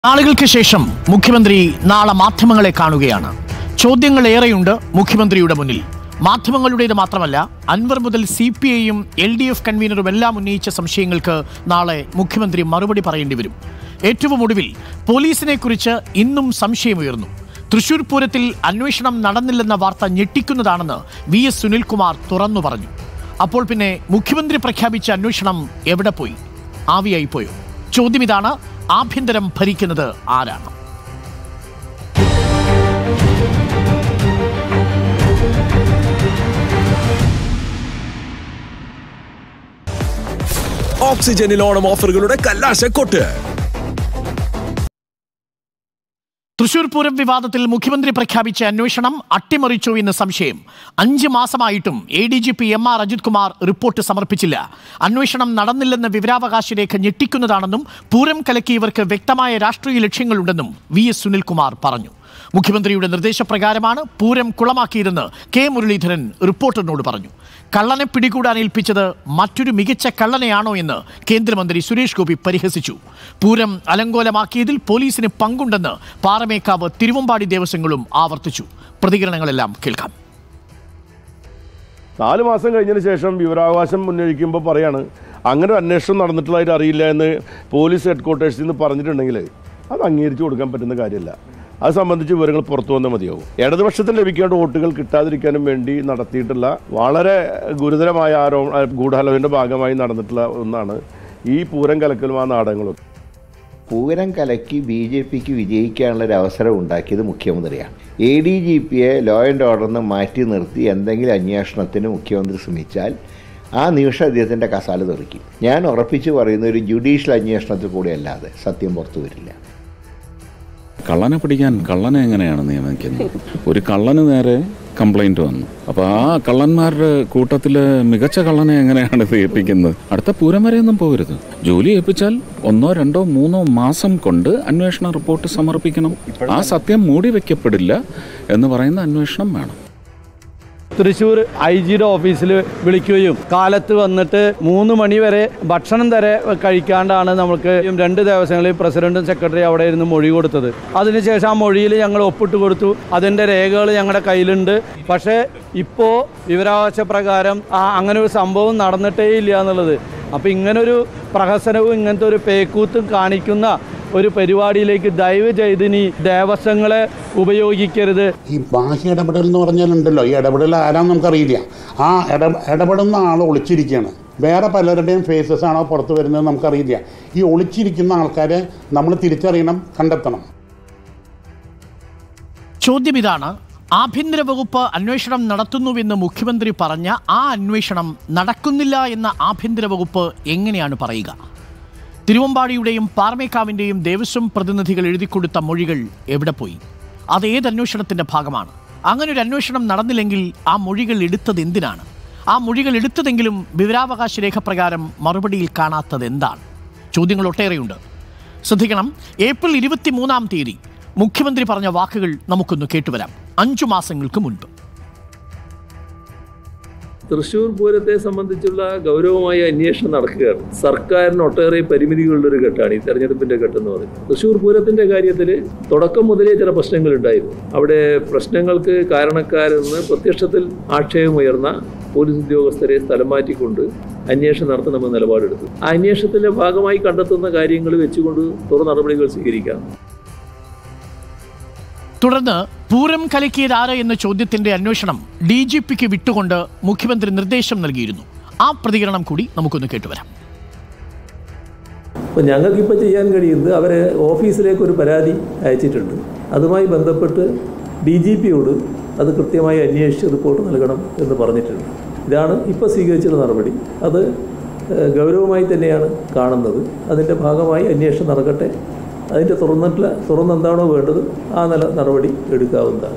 നാളുകൾക്ക് ശേഷം മുഖ്യമന്ത്രി നാളെ മാധ്യമങ്ങളെ കാണുകയാണ്. ചോദ്യങ്ങളേറെയുണ്ട് മുഖ്യമന്ത്രിയുടെ മുന്നിൽ. മാധ്യമങ്ങളുടേത് മാത്രമല്ല, അൻവർ മുതൽ CPIയും LDF കൺവീനറും എല്ലാം ഉന്നയിച്ച സംശയങ്ങൾക്ക് നാളെ മുഖ്യമന്ത്രി മറുപടി പറയേണ്ടി വരും. ഏറ്റവും ഒടുവിൽ പോലീസിനെ കുറിച്ച് ഇന്നും സംശയമുയർന്നു. തൃശൂർ പൂരത്തിൽ അന്വേഷണം നടന്നില്ലെന്ന വാർത്ത ഞെട്ടിക്കുന്നതാണെന്ന് VS സുനിൽകുമാർ തുറന്നു പറഞ്ഞു. അപ്പോൾ പിന്നെ മുഖ്യമന്ത്രി പ്രഖ്യാപിച്ച അന്വേഷണം എവിടെ പോയി? ആവിയായി പോയോ? ചോദ്യം ഇതാണ്: ആഭ്യന്തരം ഭരിക്കുന്നത് ആരാണ്? ഓക്സിജനിൽ ഓണം ഓഫറുകളുടെ കല്ലാശക്കൊട്ട്. തൃശൂർ പൂരം വിവാദത്തിൽ മുഖ്യമന്ത്രി പ്രഖ്യാപിച്ച അന്വേഷണം അട്ടിമറിച്ചു എന്ന് സംശയം. 5 മാസമായിട്ടും ADGP MR Ajith Kumar report സമർപ്പിച്ചില്ല. അന്വേഷണം നടന്നില്ലെന്ന വിവരാവകാശ രേഖ ഞെട്ടിക്കുന്നതാണെന്നും പൂരം കലക്കിയവർക്ക് വ്യക്തമായ രാഷ്ട്രീയ ലക്ഷ്യങ്ങളുണ്ടെന്നും VS സുനിൽകുമാർ പറഞ്ഞു. മുഖ്യമന്ത്രിയുടെ നിർദ്ദേശപ്രകാരമാണ് പൂരം കുളമാക്കിയതെന്ന് K മുരളീധരൻ റിപ്പോർട്ടറിനോട് പറഞ്ഞു. കള്ളനെ പിടികൂടാൻ ഏൽപ്പിച്ചത് മറ്റൊരു മികച്ച കള്ളനെയാണോ എന്ന് കേന്ദ്രമന്ത്രി സുരേഷ് ഗോപി പരിഹസിച്ചു. പൂരം അലങ്കോലമാക്കിയതിൽ പോലീസിന് പങ്കുണ്ടെന്ന് പാറമേക്കാവ് തിരുവമ്പാടി ദേവസ്വങ്ങളും ആവർത്തിച്ചു. പ്രതികരണങ്ങളെല്ലാം കേൾക്കാം. 4 മാസം കഴിഞ്ഞതിന് ശേഷം വിവരാവകാശം ഉന്നയിക്കുമ്പോൾ പറയാണ് അങ്ങനെ അന്വേഷണം നടന്നിട്ടുള്ളതായിട്ട് അറിയില്ല എന്ന് പോലീസ് ഹെഡ്ക്വാർട്ടേഴ്സിൽ നിന്ന് പറഞ്ഞിട്ടുണ്ടെങ്കിൽ അത് അംഗീകരിച്ചു കൊടുക്കാൻ പറ്റുന്ന കാര്യമല്ല. അത് സംബന്ധിച്ച് വിവരങ്ങൾ പുറത്തു വന്നാൽ മതിയാവും. ഇടതുപക്ഷത്തിന് ലഭിക്കേണ്ട വോട്ടുകൾ കിട്ടാതിരിക്കാനും വേണ്ടി നടത്തിയിട്ടുള്ള വളരെ ഗുരുതരമായ ഗൂഢാലോചനയുടെ ഭാഗമായി നടന്നിട്ടുള്ള ഒന്നാണ് ഈ പൂരം കലക്കലും ആ നാടകങ്ങളും. പൂരം കലക്കി BJPക്ക് വിജയിക്കാനുള്ളൊരു അവസരം ഉണ്ടാക്കിയത് മുഖ്യമന്ത്രിയാണ്. ADGPയെ ലോ ആൻഡ് ഓർഡറിന് മാറ്റി നിർത്തി എന്തെങ്കിലും അന്വേഷണത്തിന് മുഖ്യമന്ത്രി ശ്രമിച്ചാൽ ആ നിമിഷം അദ്ദേഹത്തിൻ്റെ കസാല തെറിക്കും. ഞാൻ ഉറപ്പിച്ച് പറയുന്ന ഒരു ജുഡീഷ്യൽ അന്വേഷണത്തിൽ കൂടെ അല്ലാതെ സത്യം പുറത്തു വരില്ല. കള്ളനെ പിടിക്കാൻ കള്ളനെ എങ്ങനെയാണ് നിയമിക്കുന്നത്? ഒരു കള്ളന് നേരെ കംപ്ലൈൻറ്റ് വന്നു. അപ്പോൾ ആ കള്ളന്മാരുടെ കൂട്ടത്തിൽ മികച്ച കള്ളനെ എങ്ങനെയാണ് ഏൽപ്പിക്കുന്നത്? അടുത്ത പൂരം വരെയൊന്നും പോകരുത്. ജോലി ഏൽപ്പിച്ചാൽ 1, 2, 3 മാസം കൊണ്ട് അന്വേഷണ റിപ്പോർട്ട് സമർപ്പിക്കണം. ആ സത്യം മൂടി വയ്ക്കപ്പെടില്ല എന്ന് പറയുന്ന അന്വേഷണം വേണം. തൃശ്ശൂർ IG ഓഫീസിൽ വിളിക്കുകയും കാലത്ത് വന്നിട്ട് 3 മണി വരെ ഭക്ഷണം വരെ കഴിക്കാണ്ടാണ് നമുക്ക് 2 ദിവസങ്ങളിൽ പ്രസിഡന്റും സെക്രട്ടറി അവിടെ ഇരുന്ന് മൊഴി കൊടുത്തത്. അതിനുശേഷം ആ മൊഴിയിൽ ഞങ്ങൾ ഒപ്പിട്ട് കൊടുത്തു. അതിൻ്റെ രേഖകൾ ഞങ്ങളുടെ കയ്യിലുണ്ട്. പക്ഷേ ഇപ്പോൾ വിവരാവകാശ പ്രകാരം അങ്ങനെ ഒരു സംഭവം നടന്നിട്ടേ ഇല്ല എന്നുള്ളത്. അപ്പോൾ ഇങ്ങനൊരു പ്രഹസനവും ഇങ്ങനത്തെ ഒരു പേക്കൂത്തും കാണിക്കുന്ന ഒരു പരിപാടിയിലേക്ക് ദയവ് ചെയ്ത് ഇനി ദേവസ്വങ്ങളെ ഉപയോഗിക്കരുത്. ഈ ബാഹ്യ ഇടപെടൽ എന്ന് പറഞ്ഞാലുണ്ടല്ലോ, ഈ ഇടപെടൽ ആരാന്ന് നമുക്കറിയില്ല. ആ ഇടപെടുന്ന ആൾ ഒളിച്ചിരിക്കുകയാണ്. വേറെ പലരുടെയും ഫേസസ് ആണോ പുറത്ത് വരുന്നത് നമുക്കറിയില്ല. ഈ ഒളിച്ചിരിക്കുന്ന ആൾക്കാരെ നമ്മൾ തിരിച്ചറിയണം, കണ്ടെത്തണം. ചോദ്യം ഇതാണ്: ആഭ്യന്തര വകുപ്പ് അന്വേഷണം നടത്തുന്നുവെന്ന് മുഖ്യമന്ത്രി പറഞ്ഞ ആ അന്വേഷണം നടക്കുന്നില്ല എന്ന ആഭ്യന്തര വകുപ്പ് എങ്ങനെയാണ് പറയുക? തിരുവമ്പാടിയുടെയും പാറമേക്കാവിൻ്റെയും ദേവസ്വം പ്രതിനിധികൾ എഴുതിക്കൊടുത്ത മൊഴികൾ എവിടെ പോയി? അത് ഏത് അന്വേഷണത്തിൻ്റെ ഭാഗമാണ്? അങ്ങനെ ഒരു അന്വേഷണം നടന്നില്ലെങ്കിൽ ആ മൊഴികൾ എടുത്തത് എന്തിനാണ്? ആ മൊഴികൾ എടുത്തതെങ്കിലും വിവരാവകാശ രേഖ പ്രകാരം മറുപടിയിൽ കാണാത്തത് എന്താണ്? ചോദ്യങ്ങൾ ഒട്ടേറെയുണ്ട്. ശ്രദ്ധിക്കണം. ഏപ്രിൽ 23-ാം തീയതി മുഖ്യമന്ത്രി പറഞ്ഞ വാക്കുകൾ നമുക്കൊന്ന് കേട്ടുവരാം. 5 മാസങ്ങൾക്ക് മുൻപ് തൃശ്ശൂർ പൂരത്തെ സംബന്ധിച്ചുള്ള ഗൗരവമായ അന്വേഷണം നടക്കുകയാണ്. സർക്കാരിന് ഒട്ടേറെ പരിമിതികളുള്ളൊരു ഘട്ടമാണ് ഈ തെരഞ്ഞെടുപ്പിൻ്റെ ഘട്ടം എന്ന് പറയുന്നത്. തൃശ്ശൂർ പൂരത്തിൻ്റെ കാര്യത്തിൽ തുടക്കം മുതലേ ചില പ്രശ്നങ്ങളുണ്ടായിരുന്നു. അവിടെ പ്രശ്നങ്ങൾക്ക് കാരണക്കാരെന്ന് പ്രത്യക്ഷത്തിൽ ആക്ഷേപമുയർന്ന പോലീസ് ഉദ്യോഗസ്ഥരെ സ്ഥലം മാറ്റിക്കൊണ്ട് അന്വേഷണം നടത്തണമെന്ന് നിലപാടെടുത്തു. ആ അന്വേഷണത്തിൻ്റെ ഭാഗമായി കണ്ടെത്തുന്ന കാര്യങ്ങൾ വെച്ചുകൊണ്ട് തുടർ നടപടികൾ സ്വീകരിക്കാം. തുടർന്ന് പൂരം കലക്കിയതാര് എന്ന ചോദ്യത്തിന്റെ അന്വേഷണം DGPക്ക് വിട്ടുകൊണ്ട് മുഖ്യമന്ത്രി നിർദ്ദേശം നൽകിയിരുന്നു. ആ പ്രതികരണം കൂടി നമുക്കൊന്ന് കേട്ടുവരാം. അപ്പോൾ ഞങ്ങൾക്കിപ്പോൾ ചെയ്യാൻ കഴിയുന്നത് അവരെ ഓഫീസിലേക്ക് ഒരു പരാതി അയച്ചിട്ടുണ്ട്. അതുമായി ബന്ധപ്പെട്ട് DGPയോട് അത് കൃത്യമായി അന്വേഷിച്ച് റിപ്പോർട്ട് നൽകണം എന്ന് പറഞ്ഞിട്ടുണ്ട്. ഇതാണ് ഇപ്പോൾ സ്വീകരിച്ചിട്ടുള്ള നടപടി. അത് ഗൗരവമായി തന്നെയാണ് കാണുന്നത്. അതിൻ്റെ ഭാഗമായി അന്വേഷണം നടക്കട്ടെ. അതിൻ്റെ തുറന്നെന്താണോ വേണ്ടത് ആ നടപടി എടുക്കാവുന്നതാണ്.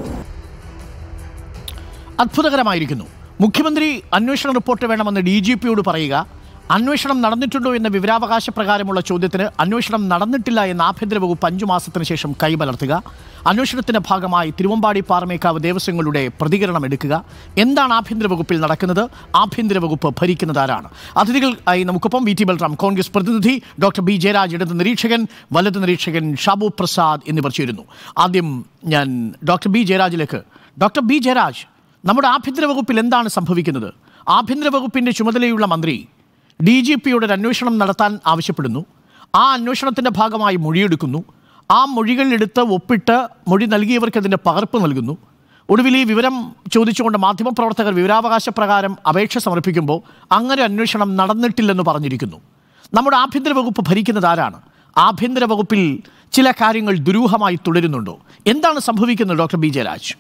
അത്ഭുതകരമായിരിക്കുന്നു. മുഖ്യമന്ത്രി അന്വേഷണ റിപ്പോർട്ട് വേണമെന്ന് DGPയോട് പറയുക, അന്വേഷണം നടന്നിട്ടുണ്ടോ എന്ന വിവരാവകാശ പ്രകാരമുള്ള ചോദ്യത്തിന് അന്വേഷണം നടന്നിട്ടില്ല എന്ന ആഭ്യന്തര വകുപ്പ് 5 മാസത്തിന് ശേഷം കൈമലർത്തുക. അന്വേഷണത്തിന്റെ ഭാഗമായി തിരുവമ്പാടി പാറമേക്കാവ് ദേവസ്വങ്ങളുടെ പ്രതികരണം എടുക്കുക. എന്താണ് ആഭ്യന്തര വകുപ്പിൽ നടക്കുന്നത്? ആഭ്യന്തര വകുപ്പ് ഭരിക്കുന്നതാരാണ്? അതിഥികൾ ആയി നമുക്കൊപ്പം വി ടി ബൽറാം, കോൺഗ്രസ് പ്രതിനിധി, ഡോക്ടർ ബി ജയരാജ്, ഇടത് നിരീക്ഷകൻ, വലത് നിരീക്ഷകൻ ഷാബു പ്രസാദ് എന്നിവർ ചേരുന്നു. ആദ്യം ഞാൻ ഡോക്ടർ ബി ജയരാജിലേക്ക്. ഡോക്ടർ ബി ജയരാജ്, നമ്മുടെ ആഭ്യന്തര വകുപ്പിൽ എന്താണ് സംഭവിക്കുന്നത്? ആഭ്യന്തര വകുപ്പിന്റെ ചുമതലയുള്ള മന്ത്രി DGPയോട് ഒരു അന്വേഷണം നടത്താൻ ആവശ്യപ്പെടുന്നു. ആ അന്വേഷണത്തിൻ്റെ ഭാഗമായി മൊഴിയെടുക്കുന്നു. ആ മൊഴികളെടുത്ത് ഒപ്പിട്ട് മൊഴി നൽകിയവർക്ക് അതിൻ്റെ പകർപ്പ് നൽകുന്നു. ഒടുവിൽ ഈ വിവരം ചോദിച്ചുകൊണ്ട് മാധ്യമപ്രവർത്തകർ വിവരാവകാശ പ്രകാരം അപേക്ഷ സമർപ്പിക്കുമ്പോൾ അങ്ങനെ അന്വേഷണം നടന്നിട്ടില്ലെന്ന് പറഞ്ഞിരിക്കുന്നു. നമ്മുടെ ആഭ്യന്തര വകുപ്പ് ഭരിക്കുന്നത് ആരാണ്? ആഭ്യന്തര വകുപ്പിൽ ചില കാര്യങ്ങൾ ദുരൂഹമായി തുടരുന്നുണ്ടോ? എന്താണ് സംഭവിക്കുന്നത് ഡോക്ടർ ബി ജയരാജ്?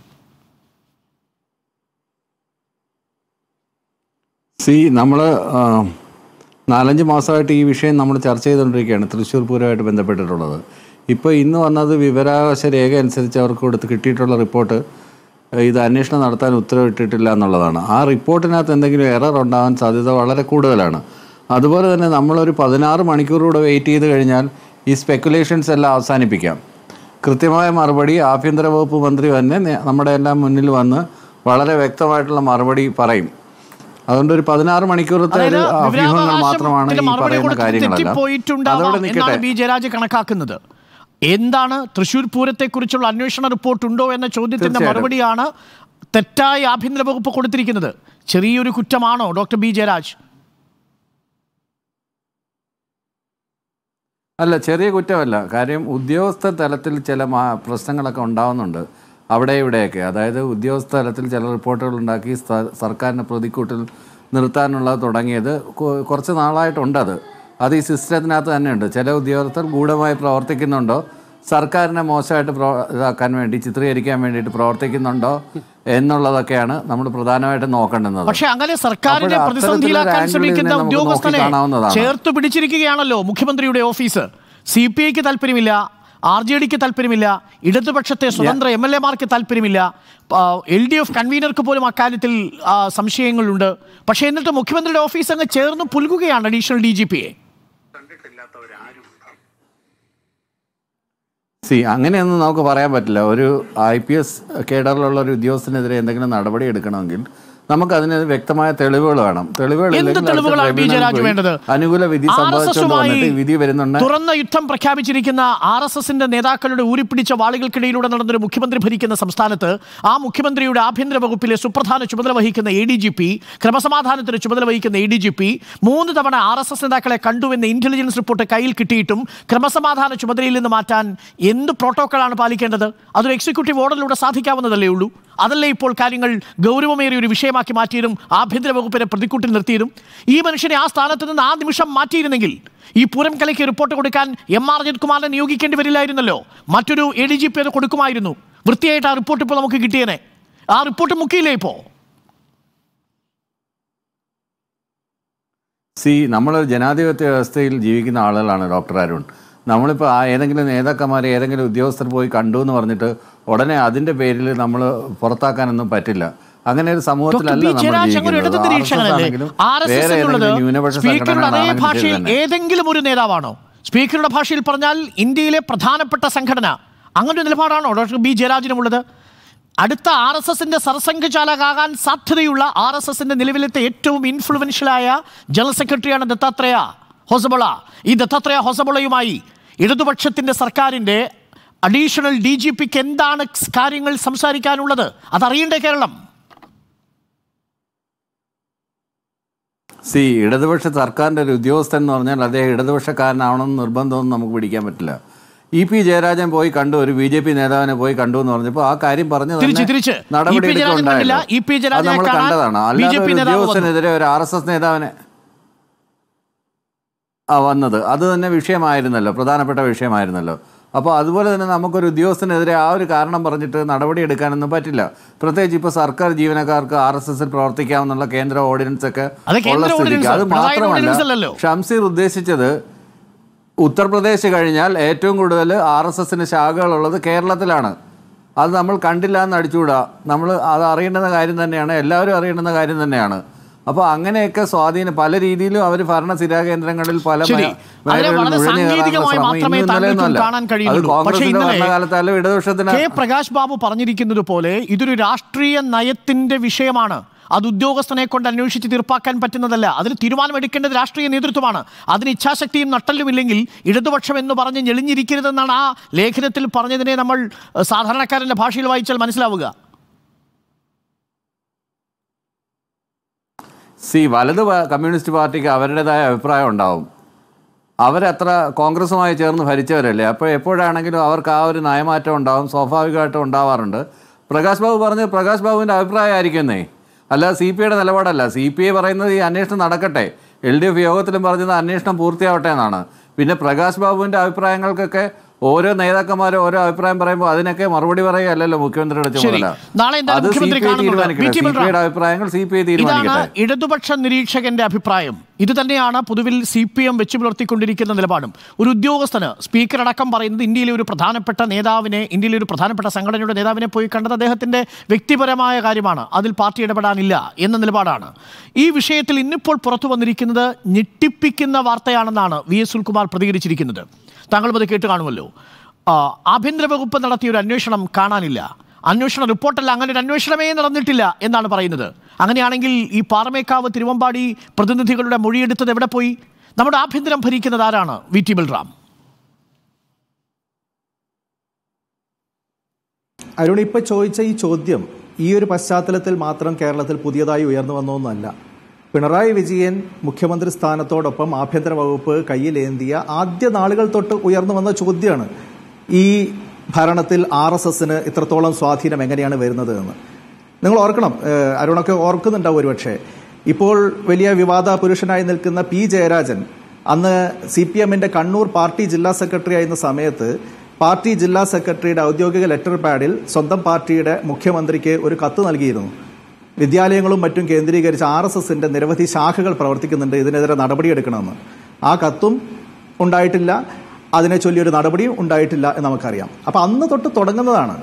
നമ്മൾ 4-5 മാസമായിട്ട് ഈ വിഷയം നമ്മൾ ചർച്ച ചെയ്തുകൊണ്ടിരിക്കുകയാണ്, തൃശ്ശൂർ പൂരമായിട്ട് ബന്ധപ്പെട്ടിട്ടുള്ളത്. ഇപ്പോൾ ഇന്ന് വന്നത് വിവരാവകാശ രേഖ അനുസരിച്ച് അവർക്ക് കൊടുത്ത് കിട്ടിയിട്ടുള്ള റിപ്പോർട്ട് ഇത് അന്വേഷണം നടത്താൻ ഉത്തരവിട്ടിട്ടില്ല എന്നുള്ളതാണ്. ആ റിപ്പോർട്ടിനകത്ത് എന്തെങ്കിലും എറർ ഉണ്ടാകാൻ സാധ്യത വളരെ കൂടുതലാണ്. അതുപോലെ തന്നെ നമ്മളൊരു 16 മണിക്കൂറൂടെ വെയിറ്റ് ചെയ്ത് കഴിഞ്ഞാൽ ഈ സ്പെക്കുലേഷൻസ് എല്ലാം അവസാനിപ്പിക്കാം. കൃത്യമായ മറുപടി ആഭ്യന്തര വകുപ്പ് മന്ത്രി തന്നെ നമ്മുടെ എല്ലാം മുന്നിൽ വന്ന് വളരെ വ്യക്തമായിട്ടുള്ള മറുപടി പറയും. അതുകൊണ്ട് ഒരു 16 മണിക്കൂറത്തെ അഭ്യൂഹങ്ങൾ മാത്രമാണ് ഈ പറയുന്ന കാര്യങ്ങളല്ല. അതോടെ നിൽക്കട്ടെ. ബി ജയരാജ് കണക്കാക്കുന്നത് എന്താണ്? തൃശ്ശൂർ പൂരത്തെക്കുറിച്ചുള്ള അന്വേഷണ റിപ്പോർട്ട് ഉണ്ടോ എന്ന ചോദ്യത്തിന്റെ മറുപടിയാണ് തെറ്റായി ആഭ്യന്തര വകുപ്പ് കൊടുത്തിരിക്കുന്നത്. ചെറിയൊരു കുറ്റമാണോ ഡോക്ടർ ബി ജയരാജ്? അല്ല, ചെറിയ കുറ്റമല്ല. കാര്യം ഉദ്യോഗസ്ഥ തലത്തിൽ ചില പ്രശ്നങ്ങളൊക്കെ ഉണ്ടാവുന്നുണ്ട് അവിടെ ഇവിടെയൊക്കെ. അതായത് ഉദ്യോഗസ്ഥ തലത്തിൽ ചില റിപ്പോർട്ടുകൾ ഉണ്ടാക്കി സർക്കാരിനെ പ്രതിക്കൂട്ടിൽ നിർത്താനുള്ളത് തുടങ്ങിയത് കുറച്ച് നാളായിട്ടുണ്ടത്. അത് ഈ സിസ്റ്റത്തിനകത്ത് തന്നെയുണ്ട്. ചില ഉദ്യോഗസ്ഥർ ഗൂഢമായി പ്രവർത്തിക്കുന്നുണ്ടോ, സർക്കാരിനെ മോശമായിട്ട് ഇതാക്കാൻ വേണ്ടി ചിത്രീകരിക്കാൻ വേണ്ടിയിട്ട് പ്രവർത്തിക്കുന്നുണ്ടോ എന്നുള്ളതൊക്കെയാണ് നമ്മൾ പ്രധാനമായിട്ടും നോക്കേണ്ടുന്നത്. പക്ഷേ അങ്ങനെ സർക്കാരിനെ പ്രതിസന്ധിയിലാക്കാൻ ശ്രമിക്കുന്ന ഉദ്യോഗസ്ഥനെ ചേർത്ത് പിടിച്ചിരിക്കുകയാണല്ലോ മുഖ്യമന്ത്രിയുടെ ഓഫീസ്. CPIക്ക് താല്പര്യമില്ല, RJDക്ക് താല്പര്യമില്ല, ഇടതുപക്ഷത്തെ സ്വതന്ത്ര MLA-മാർക്ക് താല്പര്യമില്ല, LDF കൺവീനർക്ക് പോലും അക്കാര്യത്തിൽ സംശയങ്ങളുണ്ട്. പക്ഷേ എന്നിട്ട് മുഖ്യമന്ത്രിയുടെ ഓഫീസ് അങ്ങ് ചേർന്ന് പുൽകുകയാണ് അഡീഷണൽ DGPയെ. അങ്ങനെയൊന്നും നമുക്ക് പറയാൻ പറ്റില്ല. ഒരു IPS കേഡറിലുള്ള ഒരു ഉദ്യോഗസ്ഥനെതിരെ എന്തെങ്കിലും നടപടി എടുക്കണമെങ്കിൽ നമുക്കതിന് വ്യക്തമായ തെളിവുകൾ വേണം. അനുകൂല വിധി സംഭവിച്ചുകൊണ്ട് വിധി വരുന്നുണ്ട്. തുറന്ന യുദ്ധം പ്രഖ്യാപിച്ചിരിക്കുന്ന RSSന്റെ നേതാക്കളുടെ ഊരിപ്പിടിച്ച വാളുകൾക്കിടയിലൂടെ നടന്നൊരു മുഖ്യമന്ത്രി ഭരിക്കുന്ന സംസ്ഥാനത്ത് ആ മുഖ്യമന്ത്രിയുടെ ആഭ്യന്തര വകുപ്പിലെ സുപ്രധാന ചുമതല വഹിക്കുന്ന ADGP, ക്രമസമാധാനത്തിന് ചുമതല വഹിക്കുന്ന ADGP 3 തവണ RSS നേതാക്കളെ കണ്ടുവെന്ന ഇന്റലിജൻസ് റിപ്പോർട്ട് കയ്യിൽ കിട്ടിയിട്ടും ക്രമസമാധാന ചുമതലയിൽ നിന്ന് മാറ്റാൻ എന്ത് പ്രോട്ടോക്കോളാണ് പാലിക്കേണ്ടത്? അതൊരു എക്സിക്യൂട്ടീവ് ഓർഡറിലൂടെ സാധിക്കാവുന്നതല്ലേ ഉള്ളൂ. അതല്ലേ ഇപ്പോൾ കാര്യങ്ങൾ ഗൗരവമേറിയ ഒരു വിഷയമാക്കി മാറ്റിയതും ആഭ്യന്തര വകുപ്പിനെ പ്രതിക്കൂട്ടിൽ നിർത്തിയതും? ഈ മനുഷ്യനെ ആ സ്ഥാനത്ത് നിന്ന് ആ നിമിഷം മാറ്റിയിരുന്നെങ്കിൽ ഈ പൂരം കലയ്ക്ക് റിപ്പോർട്ട് കൊടുക്കാൻ MR അജിത് കുമാറിനെ നിയോഗിക്കേണ്ടി വരില്ലായിരുന്നല്ലോ. മറ്റൊരു ADGP അത് കൊടുക്കുമായിരുന്നു. വൃത്തിയായിട്ട് ആ റിപ്പോർട്ട് ഇപ്പോൾ നമുക്ക് കിട്ടിയേനെ. ആ റിപ്പോർട്ട് മുക്കിയില്ലേ ഇപ്പോൾ? നമ്മൾ ജനാധിപത്യ വ്യവസ്ഥയിൽ ജീവിക്കുന്ന ആളുകളാണ് ഡോക്ടർ അരുൺ. നമ്മളിപ്പോൾ ഏതെങ്കിലും നേതാക്കന്മാരെ ഏതെങ്കിലും ഉദ്യോഗസ്ഥർ പോയി കണ്ടു എന്ന് പറഞ്ഞിട്ട് ഉടനെ അതിൻ്റെ പേരിൽ നമ്മൾ പുറത്താക്കാനൊന്നും പറ്റില്ല. അങ്ങനെ ഒരു സമൂഹത്തിലല്ല ഏതെങ്കിലും ഒരു നേതാവാണോ? സ്പീക്കറുടെ ഭാഷയിൽ പറഞ്ഞാൽ ഇന്ത്യയിലെ പ്രധാനപ്പെട്ട സംഘടന. അങ്ങനെ ഒരു നിലപാടാണോ ഡോക്ടർ ബി ജയരാജനുമുള്ളത്? അടുത്ത RSSന്റെ സർസംഘചാലകാകാൻ സാധ്യതയുള്ള RSSന്റെ നിലവിലത്തെ ഏറ്റവും ഇൻഫ്ലുവൻഷ്യലായ ജനറൽ സെക്രട്ടറിയാണ് ദത്താത്രേയ ഹൊസബോള. ഈ ദത്താത്രേയ ഹൊസബോളയുമായി ഇടതുപക്ഷത്തിന്റെ സർക്കാരിന്റെ അഡീഷണൽ DGPക്ക് എന്താണ് കാര്യങ്ങൾ സംസാരിക്കാനുള്ളത്? അതറിയണ്ടേ കേരളം? ഇടതുപക്ഷ സർക്കാരിൻ്റെ ഒരു ഉദ്യോഗസ്ഥൻ എന്ന് പറഞ്ഞാൽ അദ്ദേഹം ഇടതുപക്ഷക്കാരനാവണമെന്ന് നിർബന്ധമൊന്നും നമുക്ക് പിടിക്കാൻ പറ്റില്ല. EP ജയരാജൻ പോയി കണ്ടു, ഒരു BJP നേതാവിനെ പോയി കണ്ടു എന്ന് പറഞ്ഞപ്പോൾ ആ കാര്യം പറഞ്ഞു നടപടി എടുക്കുന്നുണ്ടായില്ല. അത് നമ്മൾ കണ്ടതാണ്. അല്ലാതെ ഒരു ഉദ്യോഗസ്ഥനെതിരെ ഒരു RSS നേതാവിനെ വന്നത് അത് തന്നെ വിഷയമായിരുന്നല്ലോ, പ്രധാനപ്പെട്ട വിഷയമായിരുന്നല്ലോ. അപ്പോൾ അതുപോലെ തന്നെ നമുക്കൊരു ഉദ്യോഗസ്ഥനെതിരെ ആ ഒരു കാരണം പറഞ്ഞിട്ട് നടപടി എടുക്കാനൊന്നും പറ്റില്ല. പ്രത്യേകിച്ച് ഇപ്പോൾ സർക്കാർ ജീവനക്കാർക്ക് RSSൽ പ്രവർത്തിക്കാമെന്നുള്ള കേന്ദ്ര ഓർഡിനൻസ് ഒക്കെ ഉള്ള സ്ഥിതിക്ക്. അത് മാത്രമല്ല, ഷംസീർ ഉദ്ദേശിച്ചത് ഉത്തർപ്രദേശ് കഴിഞ്ഞാൽ ഏറ്റവും കൂടുതൽ RSSന് ശാഖകളുള്ളത് കേരളത്തിലാണ്. അത് നമ്മൾ കണ്ടില്ല എന്ന് അടിച്ചുകൂടാ. നമ്മൾ അത് അറിയേണ്ടുന്ന കാര്യം തന്നെയാണ്, എല്ലാവരും അറിയേണ്ടുന്ന കാര്യം തന്നെയാണ്. അപ്പോൾ അങ്ങനെയൊക്കെ സ്വാധീനം പല രീതിയിലും അവർ ഭരണസിരാ കേന്ദ്രങ്ങളിൽ പല ഭരണകാലത്താലും ഇടതുപക്ഷത്തിന് പ്രകാശ് ബാബു പറഞ്ഞിരിക്കുന്നത് പോലെ ഇതൊരു രാഷ്ട്രീയ നയത്തിന്റെ വിഷയമാണ്. അത് ഉദ്യോഗസ്ഥനെ കൊണ്ട് അന്വേഷിച്ച് തീർപ്പാക്കാൻ പറ്റുന്നതല്ല. അതിന് തീരുമാനമെടുക്കേണ്ടത് രാഷ്ട്രീയ നേതൃത്വമാണ്. അതിന് ഇച്ഛാശക്തിയും നട്ടലുമില്ലെങ്കിൽ ഇടതുപക്ഷം എന്ന് പറഞ്ഞ് ഞെളിഞ്ഞിരിക്കരുതെന്നാണ് ആ ലേഖനത്തിൽ പറഞ്ഞതിനെ നമ്മൾ സാധാരണക്കാരന്റെ ഭാഷയിൽ വായിച്ചാൽ മനസ്സിലാവുക. വലത് കമ്മ്യൂണിസ്റ്റ് പാർട്ടിക്ക് അവരുടേതായ അഭിപ്രായം ഉണ്ടാവും. അവരത്ര കോൺഗ്രസുമായി ചേർന്ന് ഭരിച്ചവരല്ലേ. അപ്പോൾ എപ്പോഴാണെങ്കിലും അവർക്ക് ആ ഒരു നയമാറ്റം ഉണ്ടാവും, സ്വാഭാവികമായിട്ടും ഉണ്ടാവാറുണ്ട്. പ്രകാശ് ബാബു പറഞ്ഞ് പ്രകാശ് ബാബുവിൻ്റെ അഭിപ്രായമായിരിക്കുന്നേ, അല്ല CPIയുടെ നിലപാടല്ല. CPI പറയുന്നത് ഈ അന്വേഷണം നടക്കട്ടെ, LDF യോഗത്തിലും പറഞ്ഞത് അന്വേഷണം പൂർത്തിയാവട്ടെ എന്നാണ്. പിന്നെ പ്രകാശ് ബാബുവിൻ്റെ അഭിപ്രായങ്ങൾക്കൊക്കെ ഓരോ നേതാക്കന്മാരും ഓരോ അഭിപ്രായം പറയുമ്പോൾ അതിനൊക്കെ മറുപടി പറയുകയല്ലോ മുഖ്യമന്ത്രിയുടെ ചുമതല. അത് CPIയുടെ അഭിപ്രായങ്ങൾ CPI തീരുമാനിക്കട്ടെ. ഇടതുപക്ഷ നിരീക്ഷകന്റെ അഭിപ്രായം ഇത് തന്നെയാണ് പൊതുവിൽ CPM വെച്ചു പുലർത്തിക്കൊണ്ടിരിക്കുന്ന നിലപാടും. ഒരു ഉദ്യോഗസ്ഥന് സ്പീക്കർ അടക്കം പറയുന്നത് ഇന്ത്യയിലെ ഒരു പ്രധാനപ്പെട്ട നേതാവിനെ, ഇന്ത്യയിലെ ഒരു പ്രധാനപ്പെട്ട സംഘടനയുടെ നേതാവിനെ പോയി കണ്ടത് അദ്ദേഹത്തിന്റെ വ്യക്തിപരമായ കാര്യമാണ്, അതിൽ പാർട്ടി ഇടപെടാനില്ല എന്ന നിലപാടാണ്. ഈ വിഷയത്തിൽ ഇന്നിപ്പോൾ പുറത്തു വന്നിരിക്കുന്നത് ഞെട്ടിപ്പിക്കുന്ന വാർത്തയാണെന്നാണ് VS സുനിൽകുമാർ പ്രതികരിച്ചിരിക്കുന്നത്. താങ്കളും അത് കേട്ട് കാണുമല്ലോ. ആഭ്യന്തര വകുപ്പ് നടത്തിയ ഒരു അന്വേഷണം കാണാനില്ല, അന്വേഷണ റിപ്പോർട്ടല്ല, അങ്ങനെ ഒരു അന്വേഷണമേ നടന്നിട്ടില്ല എന്നാണ് പറയുന്നത്. അങ്ങനെയാണെങ്കിൽ ഈ പാറമേക്കാവ് തിരുവമ്പാടി പ്രതിനിധികളുടെ മൊഴിയെടുത്തത് എവിടെ പോയി? നമ്മുടെ ആഭ്യന്തരം ഭരിക്കുന്നത് ആരാണ്? VT ബൽറാം. അരുൺ, ഇപ്പൊ ചോദിച്ച ഈ ചോദ്യം ഈ ഒരു പശ്ചാത്തലത്തിൽ മാത്രം കേരളത്തിൽ പുതിയതായി ഉയർന്നു വന്നൊന്നല്ല. പിണറായി വിജയൻ മുഖ്യമന്ത്രി സ്ഥാനത്തോടൊപ്പം ആഭ്യന്തര വകുപ്പ് കയ്യിലേന്തിയ ആദ്യ നാളുകൾ തൊട്ട് ഉയർന്നു വന്ന ചോദ്യമാണ് ഈ ഭരണത്തിൽ RSSന് ഇത്രത്തോളം സ്വാധീനം എങ്ങനെയാണ് വരുന്നത് എന്ന്. നിങ്ങൾ ഓർക്കണം, അരുണൊക്കെ ഓർക്കുന്നുണ്ടാവും ഒരുപക്ഷെ, ഇപ്പോൾ വലിയ വിവാദ പുരുഷനായി നിൽക്കുന്ന P ജയരാജൻ അന്ന് CPMന്റെ കണ്ണൂർ പാർട്ടി ജില്ലാ സെക്രട്ടറി ആയിരുന്ന സമയത്ത് പാർട്ടി ജില്ലാ സെക്രട്ടറിയുടെ ഔദ്യോഗിക ലെറ്റർ പാഡിൽ സ്വന്തം പാർട്ടിയുടെ മുഖ്യമന്ത്രിക്ക് ഒരു കത്ത് നൽകിയിരുന്നു. വിദ്യാലയങ്ങളും മറ്റും കേന്ദ്രീകരിച്ച് RSSന്റെ നിരവധി ശാഖകൾ പ്രവർത്തിക്കുന്നുണ്ട്, ഇതിനെതിരെ നടപടിയെടുക്കണമെന്ന്. ആ കത്തും ഉണ്ടായിട്ടില്ല, അതിനെ ചൊല്ലിയൊരു നടപടിയും ഉണ്ടായിട്ടില്ല എന്ന് നമുക്കറിയാം. അപ്പം അന്ന് തൊട്ട് തുടങ്ങുന്നതാണ്.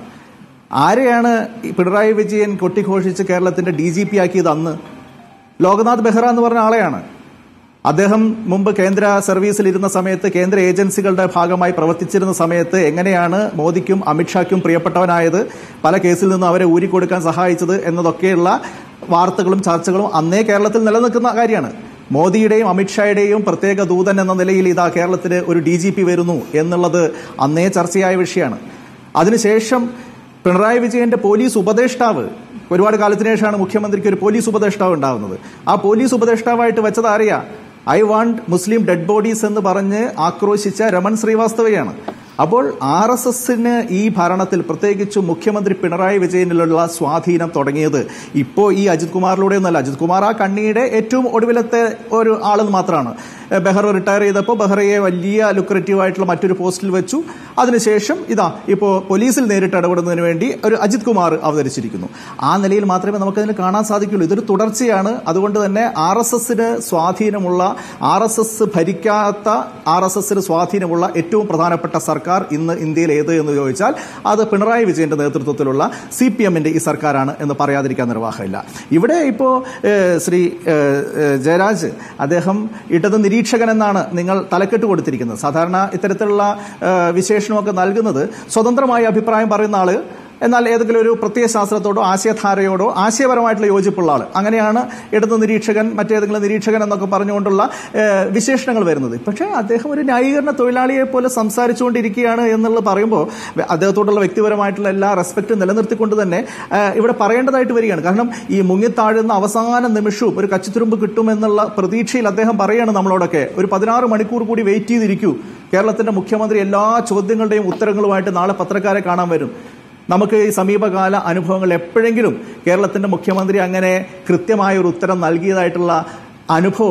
ആരെയാണ് പിണറായി വിജയൻ കൊട്ടിഘോഷിച്ച് കേരളത്തിന്റെ DGP ആക്കിയത്? അന്ന് ലോക്നാഥ് ബെഹ്റ എന്ന് പറഞ്ഞ ആളെയാണ്. അദ്ദേഹം മുമ്പ് കേന്ദ്ര സർവീസിലിരുന്ന സമയത്ത്, കേന്ദ്ര ഏജൻസികളുടെ ഭാഗമായി പ്രവർത്തിച്ചിരുന്ന സമയത്ത് എങ്ങനെയാണ് മോദിക്കും അമിത്ഷായ്ക്കും പ്രിയപ്പെട്ടവനായത്, പല കേസിൽ നിന്നും അവരെ ഊരിക്കൊടുക്കാൻ സഹായിച്ചത് എന്നതൊക്കെയുള്ള വാർത്തകളും ചർച്ചകളും അന്നേ കേരളത്തിൽ നിലനിൽക്കുന്ന കാര്യമാണ്. മോദിയുടെയും അമിത്ഷായുടെയും പ്രത്യേക ദൂതൻ എന്ന നിലയിൽ ഇതാ കേരളത്തിന് ഒരു DGP വരുന്നു എന്നുള്ളത് അന്നേ ചർച്ചയായ വിഷയമാണ്. അതിനുശേഷം പിണറായി വിജയന്റെ പോലീസ് ഉപദേഷ്ടാവ്, ഒരുപാട് കാലത്തിന് ശേഷമാണ് മുഖ്യമന്ത്രിക്ക് ഒരു പോലീസ് ഉപദേഷ്ടാവ് ഉണ്ടാകുന്നത്. ആ പോലീസ് ഉപദേഷ്ടാവായിട്ട് വെച്ചത് അറിയാ, I want Muslim dead bodies എന്ന് പറഞ്ഞ് ആക്രോശിച്ച രമൺ ശ്രീവാസ്തവയാണ്. അപ്പോൾ RSSന് ഈ ഭരണത്തിൽ പ്രത്യേകിച്ചും മുഖ്യമന്ത്രി പിണറായി വിജയനിലുള്ള സ്വാധീനം തുടങ്ങിയത് ഇപ്പോൾ ഈ അജിത് കുമാറിലൂടെ ഒന്നല്ല. അജിത് കുമാർ ആ കണ്ണിയുടെ ഏറ്റവും ഒടുവിലത്തെ ഒരു ആളെന്ന് മാത്രമാണ്. ബെഹ്റ റിട്ടയർ ചെയ്തപ്പോൾ ബെഹ്റയെ വലിയ ലുക്രറ്റീവ് ആയിട്ടുള്ള മറ്റൊരു പോസ്റ്റിൽ വെച്ചു. അതിനുശേഷം ഇതാ ഇപ്പോൾ പോലീസിൽ നേരിട്ട് ഇടപെടുന്നതിന് വേണ്ടി ഒരു അജിത് കുമാർ അവതരിച്ചിരിക്കുന്നു. ആ നിലയിൽ മാത്രമേ നമുക്കതിന് കാണാൻ സാധിക്കുള്ളൂ. ഇതൊരു തുടർച്ചയാണ്. അതുകൊണ്ട് തന്നെ RSSന് സ്വാധീനമുള്ള, RSS ഭരിക്കാത്ത, RSSന് സ്വാധീനമുള്ള ഏറ്റവും പ്രധാനപ്പെട്ട സർക്കാർ ഇന്ന് ഇന്ത്യയിൽ ഏത് എന്ന് ചോദിച്ചാൽ അത് പിണറായി വിജയന്റെ നേതൃത്വത്തിലുള്ള CPMന്റെ ഈ സർക്കാരാണ് എന്ന് പറയാതിരിക്കാൻ നിർവാഹമില്ല. ഇവിടെ ഇപ്പോൾ ശ്രീ ജയരാജ്, അദ്ദേഹം ഇടത് നിരീക്ഷകൻ എന്നാണ് നിങ്ങൾ തലക്കെട്ട് കൊടുത്തിരിക്കുന്നത്. സാധാരണ ഇത്തരത്തിലുള്ള വിശേഷണമൊക്കെ നൽകുന്നത് സ്വതന്ത്രമായ അഭിപ്രായം പറയുന്ന ആള്, എന്നാൽ ഏതെങ്കിലും ഒരു പ്രത്യയശാസ്ത്രത്തോടോ ആശയധാരയോടോ ആശയപരമായിട്ടുള്ള യോജിപ്പുള്ള ആൾ, അങ്ങനെയാണ് ഇടത് നിരീക്ഷകൻ, മറ്റേതെങ്കിലും നിരീക്ഷകൻ എന്നൊക്കെ പറഞ്ഞുകൊണ്ടുള്ള വിശേഷണങ്ങൾ വരുന്നത്. പക്ഷേ അദ്ദേഹം ഒരു ന്യായീകരണ തൊഴിലാളിയെ പോലെ സംസാരിച്ചുകൊണ്ടിരിക്കുകയാണ് എന്നുള്ളത് പറയുമ്പോൾ അദ്ദേഹത്തോടുള്ള വ്യക്തിപരമായിട്ടുള്ള എല്ലാ റെസ്പെക്റ്റും നിലനിർത്തിക്കൊണ്ട് തന്നെ ഇവിടെ പറയേണ്ടതായിട്ട് വരികയാണ്. കാരണം ഈ മുങ്ങിത്താഴുന്ന അവസാന നിമിഷവും ഒരു കച്ചിത്തുരുമ്പ് കിട്ടുമെന്നുള്ള പ്രതീക്ഷയിൽ അദ്ദേഹം പറയുകയാണ് നമ്മളോടൊക്കെ, ഒരു 16 മണിക്കൂർ കൂടി വെയിറ്റ് ചെയ്തിരിക്കൂ, കേരളത്തിന്റെ മുഖ്യമന്ത്രി എല്ലാ ചോദ്യങ്ങളുടെയും ഉത്തരങ്ങളുമായിട്ട് നാളെ പത്രക്കാരെ കാണാൻ വരും. നമുക്ക് ഈ സമീപകാല അനുഭവങ്ങൾ എപ്പോഴെങ്കിലും കേരളത്തിന്റെ മുഖ്യമന്ത്രി അങ്ങനെ കൃത്യമായ ഒരു ഉത്തരം നൽകിയതായിട്ടുള്ള അനുഭവമുണ്ടോ?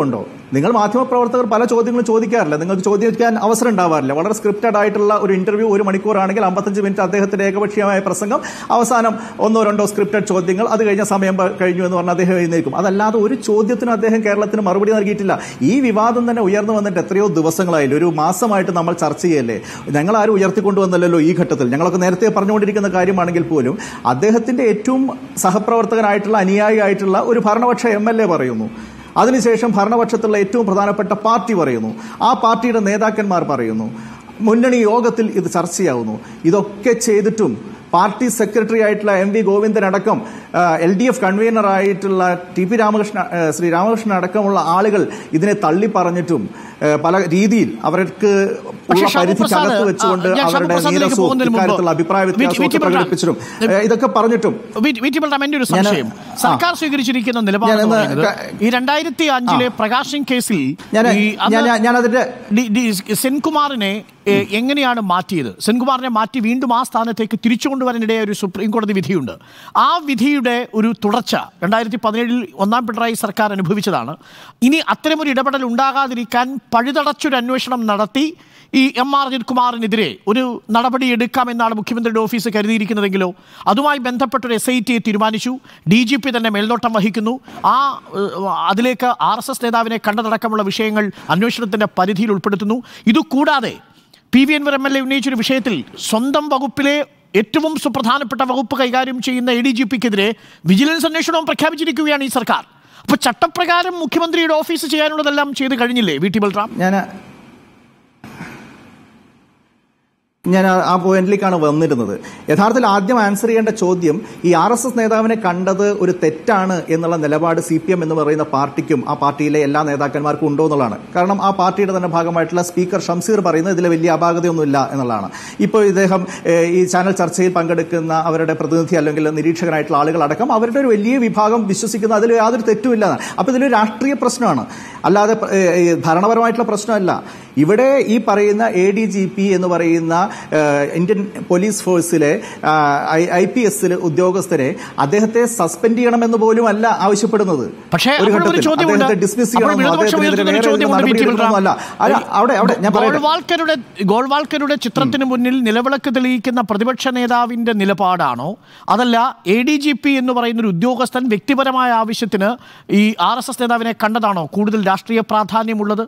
നിങ്ങൾ മാധ്യമപ്രവർത്തകർ പല ചോദ്യങ്ങളും ചോദിക്കാറില്ല, നിങ്ങൾക്ക് ചോദിക്കാൻ അവസരം ഉണ്ടാവാറില്ല. വളരെ സ്ക്രിപ്റ്റഡ് ആയിട്ടുള്ള ഒരു ഇന്റർവ്യൂ 1 മണിക്കൂറാണെങ്കിൽ 55 മിനിറ്റ് അദ്ദേഹത്തിന്റെ ഏകപക്ഷീയമായ പ്രസംഗം, അവസാനം 1-2 സ്ക്രിപ്റ്റഡ് ചോദ്യങ്ങൾ, അത് കഴിഞ്ഞ സമയം കഴിഞ്ഞു എന്ന് പറഞ്ഞാൽ അദ്ദേഹം എഴുന്നേൽക്കും. അതല്ലാതെ ഒരു ചോദ്യത്തിനും അദ്ദേഹം കേരളത്തിന് മറുപടി നൽകിയിട്ടില്ല. ഈ വിവാദം തന്നെ ഉയർന്നു വന്നിട്ട് എത്രയോ ദിവസങ്ങളായില്ല, ഒരു മാസമായിട്ട് നമ്മൾ ചർച്ച ചെയ്യല്ലേ. ഞങ്ങൾ ആരും ഉയർത്തിക്കൊണ്ടുവന്നല്ലോ ഈ ഘട്ടത്തിൽ. ഞങ്ങളൊക്കെ നേരത്തെ പറഞ്ഞുകൊണ്ടിരിക്കുന്ന കാര്യമാണെങ്കിൽ പോലും അദ്ദേഹത്തിന്റെ ഏറ്റവും സഹപ്രവർത്തകനായിട്ടുള്ള അനുയായിയായിട്ടുള്ള ഒരു ഭരണപക്ഷ MLA പറയുന്നു, അതിനുശേഷം ഭരണപക്ഷത്തുള്ള ഏറ്റവും പ്രധാനപ്പെട്ട പാർട്ടി പറയുന്നു, ആ പാർട്ടിയുടെ നേതാക്കന്മാർ പറയുന്നു, മുന്നണി യോഗത്തിൽ ഇത് ചർച്ചയാവുന്നു. ഇതൊക്കെ ചെയ്തിട്ടും പാർട്ടി സെക്രട്ടറി ആയിട്ടുള്ള MV ഗോവിന്ദൻ അടക്കം LDF കൺവീനർ ആയിട്ടുള്ള TP ശ്രീ രാമകൃഷ്ണൻ അടക്കമുള്ള ആളുകൾ ഇതിനെ തള്ളി പറഞ്ഞിട്ടും പല രീതിയിൽ അവർക്ക് പരിധിക്കകത്ത് വെച്ചുകൊണ്ട് അവരുടെ നീരസവും ഇക്കാര്യത്തിലുള്ള അഭിപ്രായ വ്യത്യാസമൊക്കെ പ്രകടിപ്പിച്ചിട്ടും ഇതൊക്കെ പറഞ്ഞിട്ടും സർക്കാർ സ്വീകരിച്ചിരിക്കുന്ന നിലപാട് ഈ 2005 പ്രകാശ് സിംഗ് കേസിൽ ഞാനതിന്റെ സെൻകുമാറിനെ എങ്ങനെയാണ് മാറ്റിയത്? സെൻകുമാറിനെ മാറ്റി വീണ്ടും ആ സ്ഥാനത്തേക്ക് തിരിച്ചു കൊണ്ടുവരാനിടയായ ഒരു സുപ്രീം കോടതി വിധിയുണ്ട്. ആ വിധിയുടെ ഒരു തുടർച്ച 2017 ഒന്നാം പിണറായി സർക്കാർ അനുഭവിച്ചതാണ്. ഇനി അത്തരമൊരു ഇടപെടൽ ഉണ്ടാകാതിരിക്കാൻ പഴുതടച്ചൊരു അന്വേഷണം നടത്തി ഈ MR അജിത് കുമാറിനെതിരെ ഒരു നടപടി എടുക്കാമെന്നാണ് മുഖ്യമന്ത്രിയുടെ ഓഫീസ് കരുതിയിരിക്കുന്നതെങ്കിലോ? അതുമായി ബന്ധപ്പെട്ടൊരു SIT തീരുമാനിച്ചു. DGP തന്നെ മേൽനോട്ടം വഹിക്കുന്നു. അതിലേക്ക് RSS നേതാവിനെ കണ്ടതടക്കമുള്ള വിഷയങ്ങൾ അന്വേഷണത്തിൻ്റെ പരിധിയിൽ ഉൾപ്പെടുത്തുന്നു. ഇതുകൂടാതെ PV Anwar MLA ഉന്നയിച്ചൊരു വിഷയത്തിൽ സ്വന്തം വകുപ്പിലെ ഏറ്റവും സുപ്രധാനപ്പെട്ട വകുപ്പ് കൈകാര്യം ചെയ്യുന്ന ADGPക്കെതിരെ വിജിലൻസ് അന്വേഷണവും പ്രഖ്യാപിച്ചിരിക്കുകയാണ് ഈ സർക്കാർ. അപ്പോൾ ചട്ടപ്രകാരം മുഖ്യമന്ത്രിയുടെ ഓഫീസ് ചെയ്യാനുള്ളതെല്ലാം ചെയ്ത് കഴിഞ്ഞില്ലേ VT ബൽറാം? ഞാൻ ആ പോയിന്റിലേക്കാണ് വന്നിരുന്നത്. യഥാർത്ഥത്തിൽ ആദ്യം ആൻസർ ചെയ്യേണ്ട ചോദ്യം, ഈ RSS നേതാവിനെ കണ്ടത് ഒരു തെറ്റാണ് എന്നുള്ള നിലപാട് CPM എന്ന് പറയുന്ന പാർട്ടിക്കും ആ പാർട്ടിയിലെ എല്ലാ നേതാക്കന്മാർക്കും ഉണ്ടോ എന്നുള്ളതാണ്. കാരണം ആ പാർട്ടിയുടെ തന്നെ ഭാഗമായിട്ടുള്ള സ്പീക്കർ ഷംസീർ പറയുന്നത് ഇതിൽ വലിയ അപാകതയൊന്നുമില്ല എന്നുള്ളതാണ്. ഇപ്പോൾ ഇദ്ദേഹം ഈ ചാനൽ ചർച്ചയിൽ പങ്കെടുക്കുന്ന അവരുടെ പ്രതിനിധി അല്ലെങ്കിൽ നിരീക്ഷകനായിട്ടുള്ള ആളുകളടക്കം അവരുടെ ഒരു വലിയ വിഭാഗം വിശ്വസിക്കുന്ന അതിൽ യാതൊരു തെറ്റുമില്ല. അപ്പോൾ ഇതിലൊരു രാഷ്ട്രീയ പ്രശ്നമാണ്, അല്ലാതെ ഭരണപരമായിട്ടുള്ള പ്രശ്നമല്ല. ഇവിടെ ഈ പറയുന്ന ADGP എന്ന് പറയുന്ന ഇന്ത്യൻ പോലീസ് ഫോഴ്സിലെ IPS ഉദ്യോഗസ്ഥരെ അദ്ദേഹത്തെ സസ്പെൻഡ് ചെയ്യണമെന്ന് പോലും അല്ല ആവശ്യപ്പെടുന്നത്. അദ്ദേഹത്തെ ഡിസ്മിസ് ഗോൾവാൾക്കറുടെ ചിത്രത്തിന് മുന്നിൽ നിലവിളക്ക് തെളിയിക്കുന്ന പ്രതിപക്ഷ നേതാവിന്റെ നിലപാടാണോ, അതല്ല ADGP എന്ന് പറയുന്ന ഒരു ഉദ്യോഗസ്ഥൻ വ്യക്തിപരമായ ആവശ്യത്തിന് ഈ RSS നേതാവിനെ കണ്ടതാണോ കൂടുതൽ രാഷ്ട്രീയ പ്രാധാന്യമുള്ളത്?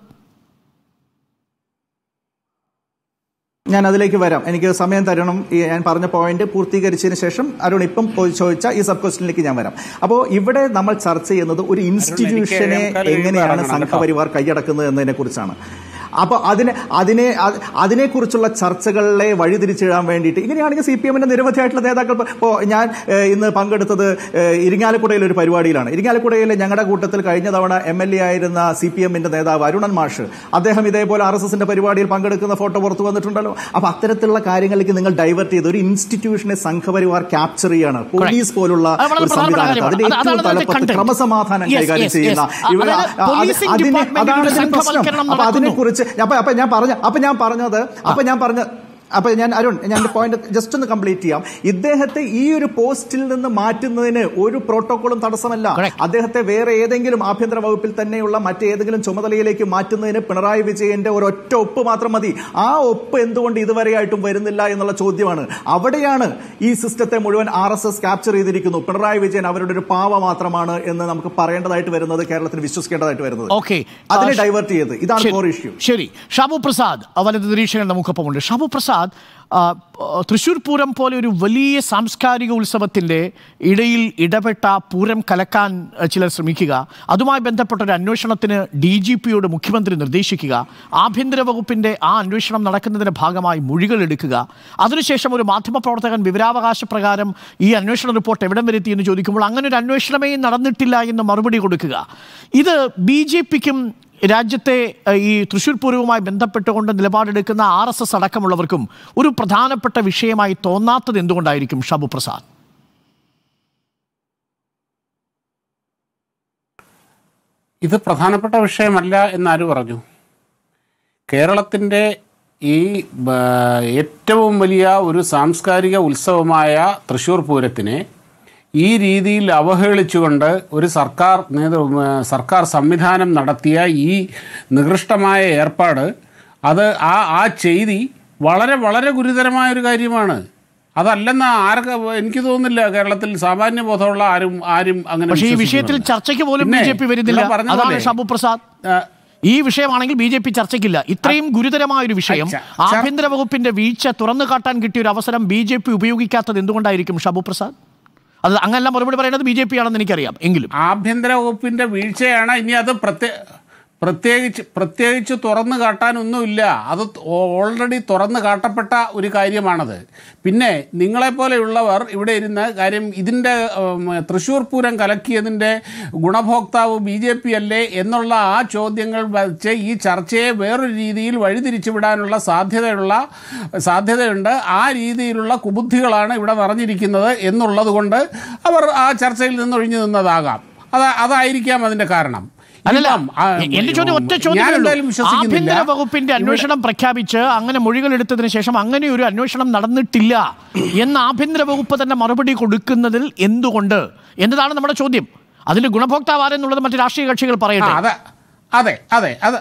ഞാൻ അതിലേക്ക് വരാം, എനിക്ക് സമയം തരണം. ഞാൻ പറഞ്ഞ പോയിന്റ് പൂർത്തീകരിച്ചതിന് ശേഷം അരുൺ ഇപ്പം ചോദിച്ച ഈ സബ് ക്വസ്റ്റ്യനിലേക്ക് ഞാൻ വരാം. അപ്പോൾ ഇവിടെ നമ്മൾ ചർച്ച ചെയ്യുന്നത് ഒരു ഇൻസ്റ്റിറ്റ്യൂഷനെ എങ്ങനെയാണ് സംഘപരിവാർ കൈയടക്കുന്നത് എന്നതിനെ കുറിച്ചാണ്. അപ്പോൾ അതിനെക്കുറിച്ചുള്ള ചർച്ചകളെ വഴിതിരിച്ചിടാൻ വേണ്ടിയിട്ട് ഇങ്ങനെയാണെങ്കിൽ CPMന്റെ നിരവധിയായിട്ടുള്ള നേതാക്കൾ, ഇപ്പോൾ ഞാൻ ഇന്ന് പങ്കെടുത്തത് ഇരിങ്ങാലക്കുടയിലെ ഒരു പരിപാടിയിലാണ്. ഇരിങ്ങാലക്കുടയിലെ ഞങ്ങളുടെ കൂട്ടത്തിൽ കഴിഞ്ഞ തവണ MLA ആയിരുന്ന CPMന്റെ നേതാവ് അരുണൻ മാഷ്, അദ്ദേഹം ഇതേപോലെ RSSന്റെ പരിപാടിയിൽ പങ്കെടുക്കുന്ന ഫോട്ടോ പുറത്തു വന്നിട്ടുണ്ടല്ലോ. അപ്പോൾ അത്തരത്തിലുള്ള കാര്യങ്ങളിലേക്ക് നിങ്ങൾ ഡൈവേർട്ട് ചെയ്ത് ഒരു ഇൻസ്റ്റിറ്റ്യൂഷനെ സംഘപരിവാർ ക്യാപ്ചർ ചെയ്യാണ്. പോലീസ് പോലുള്ള ഒരു സംവിധാനത്തെ അതിന്റെ ഏറ്റവും തലപ്പത്ത് ക്രമസമാധാനം കൈകാര്യം ചെയ്യുന്ന അതാണ് പ്രശ്നം. അപ്പൊ അതിനെക്കുറിച്ച് അരുൺ, ഞാൻ പോയിന്റ് ജസ്റ്റ് ഒന്ന് കംപ്ലീറ്റ് ചെയ്യാം. ഇദ്ദേഹത്തെ ഈ ഒരു പോസ്റ്റിൽ നിന്ന് മാറ്റുന്നതിന് ഒരു പ്രോട്ടോകോളും തടസ്സമല്ല. അദ്ദേഹത്തെ വേറെ ഏതെങ്കിലും ആഭ്യന്തര വകുപ്പിൽ തന്നെയുള്ള മറ്റേതെങ്കിലും ചുമതലയിലേക്ക് മാറ്റുന്നതിന് പിണറായി വിജയന്റെ ഒരൊറ്റ ഒപ്പ് മാത്രം മതി. ആ ഒപ്പ് എന്തുകൊണ്ട് ഇതുവരെയായിട്ടും വരുന്നില്ല എന്നുള്ള ചോദ്യമാണ്. അവിടെയാണ് ഈ സിസ്റ്റത്തെ മുഴുവൻ RSS ക്യാപ്ചർ ചെയ്തിരിക്കുന്നു. പിണറായി വിജയൻ അവരുടെ ഒരു പാവ മാത്രമാണ് എന്ന് നമുക്ക് പറയേണ്ടതായിട്ട് വരുന്നത്, കേരളത്തിൽ വിശ്വസിക്കേണ്ടതായിട്ട് വരുന്നത്. അതിനെ ഡൈവേർട്ട് ചെയ്ത് ഇതാണ് കോർ ഇഷ്യൂ. ശരി, ഷാബു പ്രസാദ് വലത് നിരീക്ഷകൻ നമുക്കൊപ്പമുണ്ട്. ഷാബു പ്രസാദ്, തൃശ്ശൂർ പൂരം പോലെ ഒരു വലിയ സാംസ്കാരിക ഉത്സവത്തിൻ്റെ ഇടയിൽ ഇടപെട്ട പൂരം കലക്കാൻ ചിലർ ശ്രമിക്കുക, അതുമായി ബന്ധപ്പെട്ട ഒരു അന്വേഷണത്തിന് DGPയോട് മുഖ്യമന്ത്രി നിർദ്ദേശിക്കുക, ആഭ്യന്തര വകുപ്പിൻ്റെ ആ അന്വേഷണം നടക്കുന്നതിൻ്റെ ഭാഗമായി മൊഴികൾ എടുക്കുക, അതിനുശേഷം ഒരു മാധ്യമപ്രവർത്തകൻ വിവരാവകാശ പ്രകാരം ഈ അന്വേഷണ റിപ്പോർട്ട് എവിടം വരെ എത്തിയെന്ന് ചോദിക്കുമ്പോൾ അങ്ങനെ ഒരു അന്വേഷണമേ നടന്നിട്ടില്ല എന്ന് മറുപടി കൊടുക്കുക. ഇത് BJPക്കും രാജ്യത്തെ ഈ തൃശ്ശൂർ പൂരവുമായി ബന്ധപ്പെട്ടുകൊണ്ട് നിലപാടെടുക്കുന്ന RSS അടക്കമുള്ളവർക്കും ഒരു പ്രധാനപ്പെട്ട വിഷയമായി തോന്നാത്തത് എന്തുകൊണ്ടായിരിക്കും ഷാബു പ്രസാദ്? ഇത് പ്രധാനപ്പെട്ട വിഷയമല്ല എന്നാര് പറഞ്ഞു? കേരളത്തിൻ്റെ ഈ ഏറ്റവും വലിയ ഒരു സാംസ്കാരിക ഉത്സവമായ തൃശ്ശൂർ പൂരത്തിനെ ഈ രീതിയിൽ അവഹേളിച്ചുകൊണ്ട് ഒരു സർക്കാർ സംവിധാനം നടത്തിയ ഈ നികൃഷ്ടമായ ഏർപ്പാട്, അത് ആ ചെയ്തി വളരെ വളരെ ഗുരുതരമായ ഒരു കാര്യമാണ്. അതല്ലെന്ന് ആർക്ക് എനിക്ക് തോന്നുന്നില്ല കേരളത്തിൽ സാമാന്യ ബോധമുള്ള ആരും അങ്ങനെ. പക്ഷേ ഈ വിഷയത്തിൽ ചർച്ചയ്ക്ക് പോലും ബിജെപി വരുന്നില്ല. അതാണ് ഷാബു പ്രസാദ്. ഈ വിഷയമാണെങ്കിൽ ബിജെപി ചർച്ചയ്ക്കില്ല. ഇത്രയും ഗുരുതരമായ ഒരു വിഷയം, ആഭ്യന്തര വകുപ്പിന്റെ വീഴ്ച തുറന്നു കാട്ടാൻ കിട്ടിയ ഒരു അവസരം ബിജെപി ഉപയോഗിക്കാത്തത് എന്തുകൊണ്ടായിരിക്കും ഷാബു പ്രസാദ്? അത് അങ്ങനല്ല മറുപടി പറയുന്നത് ബിജെപി ആണെന്ന് എനിക്കറിയാം. എങ്കിലും ആഭ്യന്തര വകുപ്പിന്റെ വീഴ്ചയാണ്. ഇനി അത് പ്രത്യേകിച്ച് തുറന്നു കാട്ടാനൊന്നുമില്ല. അത് ഓൾറെഡി തുറന്നു കാട്ടപ്പെട്ട ഒരു കാര്യമാണത്. പിന്നെ നിങ്ങളെപ്പോലെയുള്ളവർ ഇവിടെ ഇരുന്ന് കാര്യം ഇതിൻ്റെ തൃശ്ശൂർ പൂരം കലക്കിയതിൻ്റെ ഗുണഭോക്താവ് BJP അല്ലേ എന്നുള്ള ആ ചോദ്യങ്ങൾ വെച്ച് ഈ ചർച്ചയെ വേറൊരു രീതിയിൽ വഴിതിരിച്ചു വിടാനുള്ള സാധ്യതയുണ്ട്. ആ രീതിയിലുള്ള കുബുദ്ധികളാണ് ഇവിടെ നിറഞ്ഞിരിക്കുന്നത് എന്നുള്ളത് കൊണ്ട് അവർ ആ ചർച്ചയിൽ നിന്ന് ഒഴിഞ്ഞു നിന്നതാകാം. അതായിരിക്കാം അതിൻ്റെ കാരണം. എന്റെ ചോദ്യം ഒറ്റ ചോദ്യം, ആഭ്യന്തര വകുപ്പിന്റെ അന്വേഷണം പ്രഖ്യാപിച്ച് അങ്ങനെ മൊഴികൾ എടുത്തതിന് ശേഷം അങ്ങനെ ഒരു അന്വേഷണം നടന്നിട്ടില്ല എന്ന് ആഭ്യന്തര വകുപ്പ് തന്നെ മറുപടി കൊടുക്കുന്നതിൽ എന്തുകൊണ്ട് എന്നതാണ് നമ്മുടെ ചോദ്യം. അതിന്റെ ഗുണഭോക്താവ് ആരെന്നുള്ളത് മറ്റു രാഷ്ട്രീയ കക്ഷികൾ പറയട്ടെ. അതെ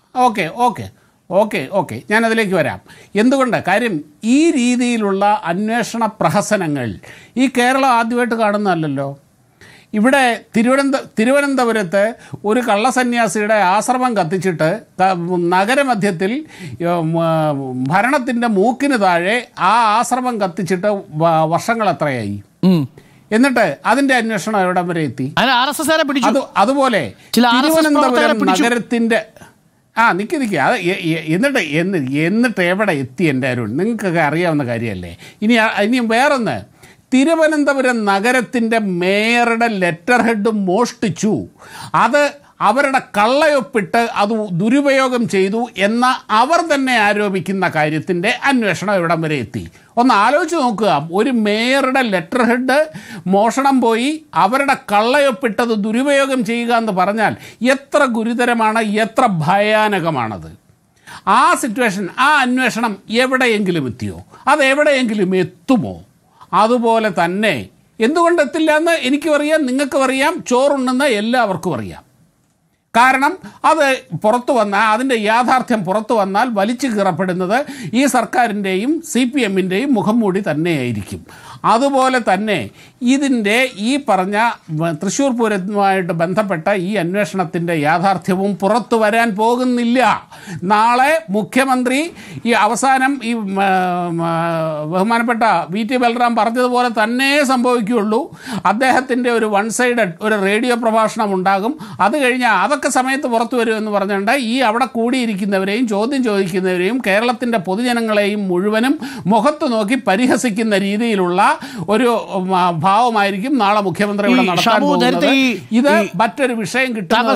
ഓക്കെ ഞാനതിലേക്ക് വരാം. എന്തുകൊണ്ട്? കാര്യം ഈ രീതിയിലുള്ള അന്വേഷണ പ്രഹസനങ്ങൾ ഈ കേരളം ആദ്യമായിട്ട് കാണുന്നതല്ലല്ലോ. ഇവിടെ തിരുവനന്തപുരത്ത് ഒരു കള്ളസന്യാസിയുടെ ആശ്രമം കത്തിച്ചിട്ട് നഗരമധ്യത്തിൽ ഭരണത്തിൻ്റെ മൂക്കിന് താഴെ ആ ആശ്രമം കത്തിച്ചിട്ട് വർഷങ്ങൾ എത്രയായി? എന്നിട്ട് അതിൻ്റെ അന്വേഷണം എവിടം വരെ എത്തി? അതുപോലെ തിരുവനന്തപുരം നഗരത്തിൻ്റെ നിൽക്ക് അത് എന്നിട്ട് എവിടെ എത്തി? എൻ്റെ അരുൺ, നിങ്ങൾക്കൊക്കെ അറിയാവുന്ന കാര്യമല്ലേ. ഇനിയും വേറൊന്ന്, തിരുവനന്തപുരം നഗരത്തിൻ്റെ മേയറുടെ ലെറ്റർ ഹെഡ് മോഷ്ടിച്ചു, അത് അവരുടെ കള്ളയൊപ്പിട്ട് അത് ദുരുപയോഗം ചെയ്തു എന്ന അവർ തന്നെ ആരോപിക്കുന്ന കാര്യത്തിൻ്റെ അന്വേഷണം എവിടം വരെ എത്തി? ഒന്ന് ആലോചിച്ച് നോക്കുക. ഒരു മേയറുടെ ലെറ്റർ ഹെഡ് മോഷണം പോയി അവരുടെ കള്ളയൊപ്പിട്ടത് ദുരുപയോഗം ചെയ്യുക എന്ന് പറഞ്ഞാൽ എത്ര ഗുരുതരമാണ്, എത്ര ഭയാനകമാണത്. ആ സിറ്റുവേഷൻ, ആ അന്വേഷണം എവിടെയെങ്കിലും എത്തിയോ? അത് എവിടെയെങ്കിലും എത്തുമോ? അതുപോലെ തന്നെ എന്തുകൊണ്ട് എത്തില്ല എന്ന് എനിക്കും അറിയാം, നിങ്ങൾക്കും അറിയാം, ചോറുണ്ണുന്ന എല്ലാവർക്കും അറിയാം. കാരണം അത് പുറത്തു വന്നാൽ, അതിൻ്റെ യാഥാർത്ഥ്യം പുറത്തു വന്നാൽ വലിച്ചു കീറപ്പെടുന്നത് ഈ സർക്കാരിൻ്റെയും CPM-ൻ്റെയും മുഖം മൂടി തന്നെയായിരിക്കും. അതുപോലെ തന്നെ ഇതിൻ്റെ ഈ പറഞ്ഞ തൃശ്ശൂർ പൂരവുമായിട്ട് ബന്ധപ്പെട്ട ഈ അന്വേഷണത്തിൻ്റെ യാഥാർത്ഥ്യവും പുറത്തു വരാൻ പോകുന്നില്ല. നാളെ മുഖ്യമന്ത്രി ഈ അവസാനം ഈ ബഹുമാനപ്പെട്ട VT ബൽറാം പറഞ്ഞതുപോലെ തന്നെ സംഭവിക്കുകയുള്ളൂ. അദ്ദേഹത്തിൻ്റെ ഒരു വൺ സൈഡഡ് ഒരു റേഡിയോ പ്രഭാഷണം ഉണ്ടാകും. അത് കഴിഞ്ഞാൽ അതൊക്കെ സമയത്ത് പുറത്തു വരുമെന്ന് പറഞ്ഞുകൊണ്ട് ഈ അവിടെ കൂടിയിരിക്കുന്നവരെയും ചോദ്യം ചോദിക്കുന്നവരെയും കേരളത്തിൻ്റെ പൊതുജനങ്ങളെയും മുഴുവനും മുഖത്ത് നോക്കി പരിഹസിക്കുന്ന രീതിയിലുള്ള ഒരു ഭാവമായിരിക്കും നാളെ മുഖ്യമന്ത്രി ഇവിടെ നടത്താൻ പോകുന്നത്. ഇത് മറ്റൊരു വിഷയം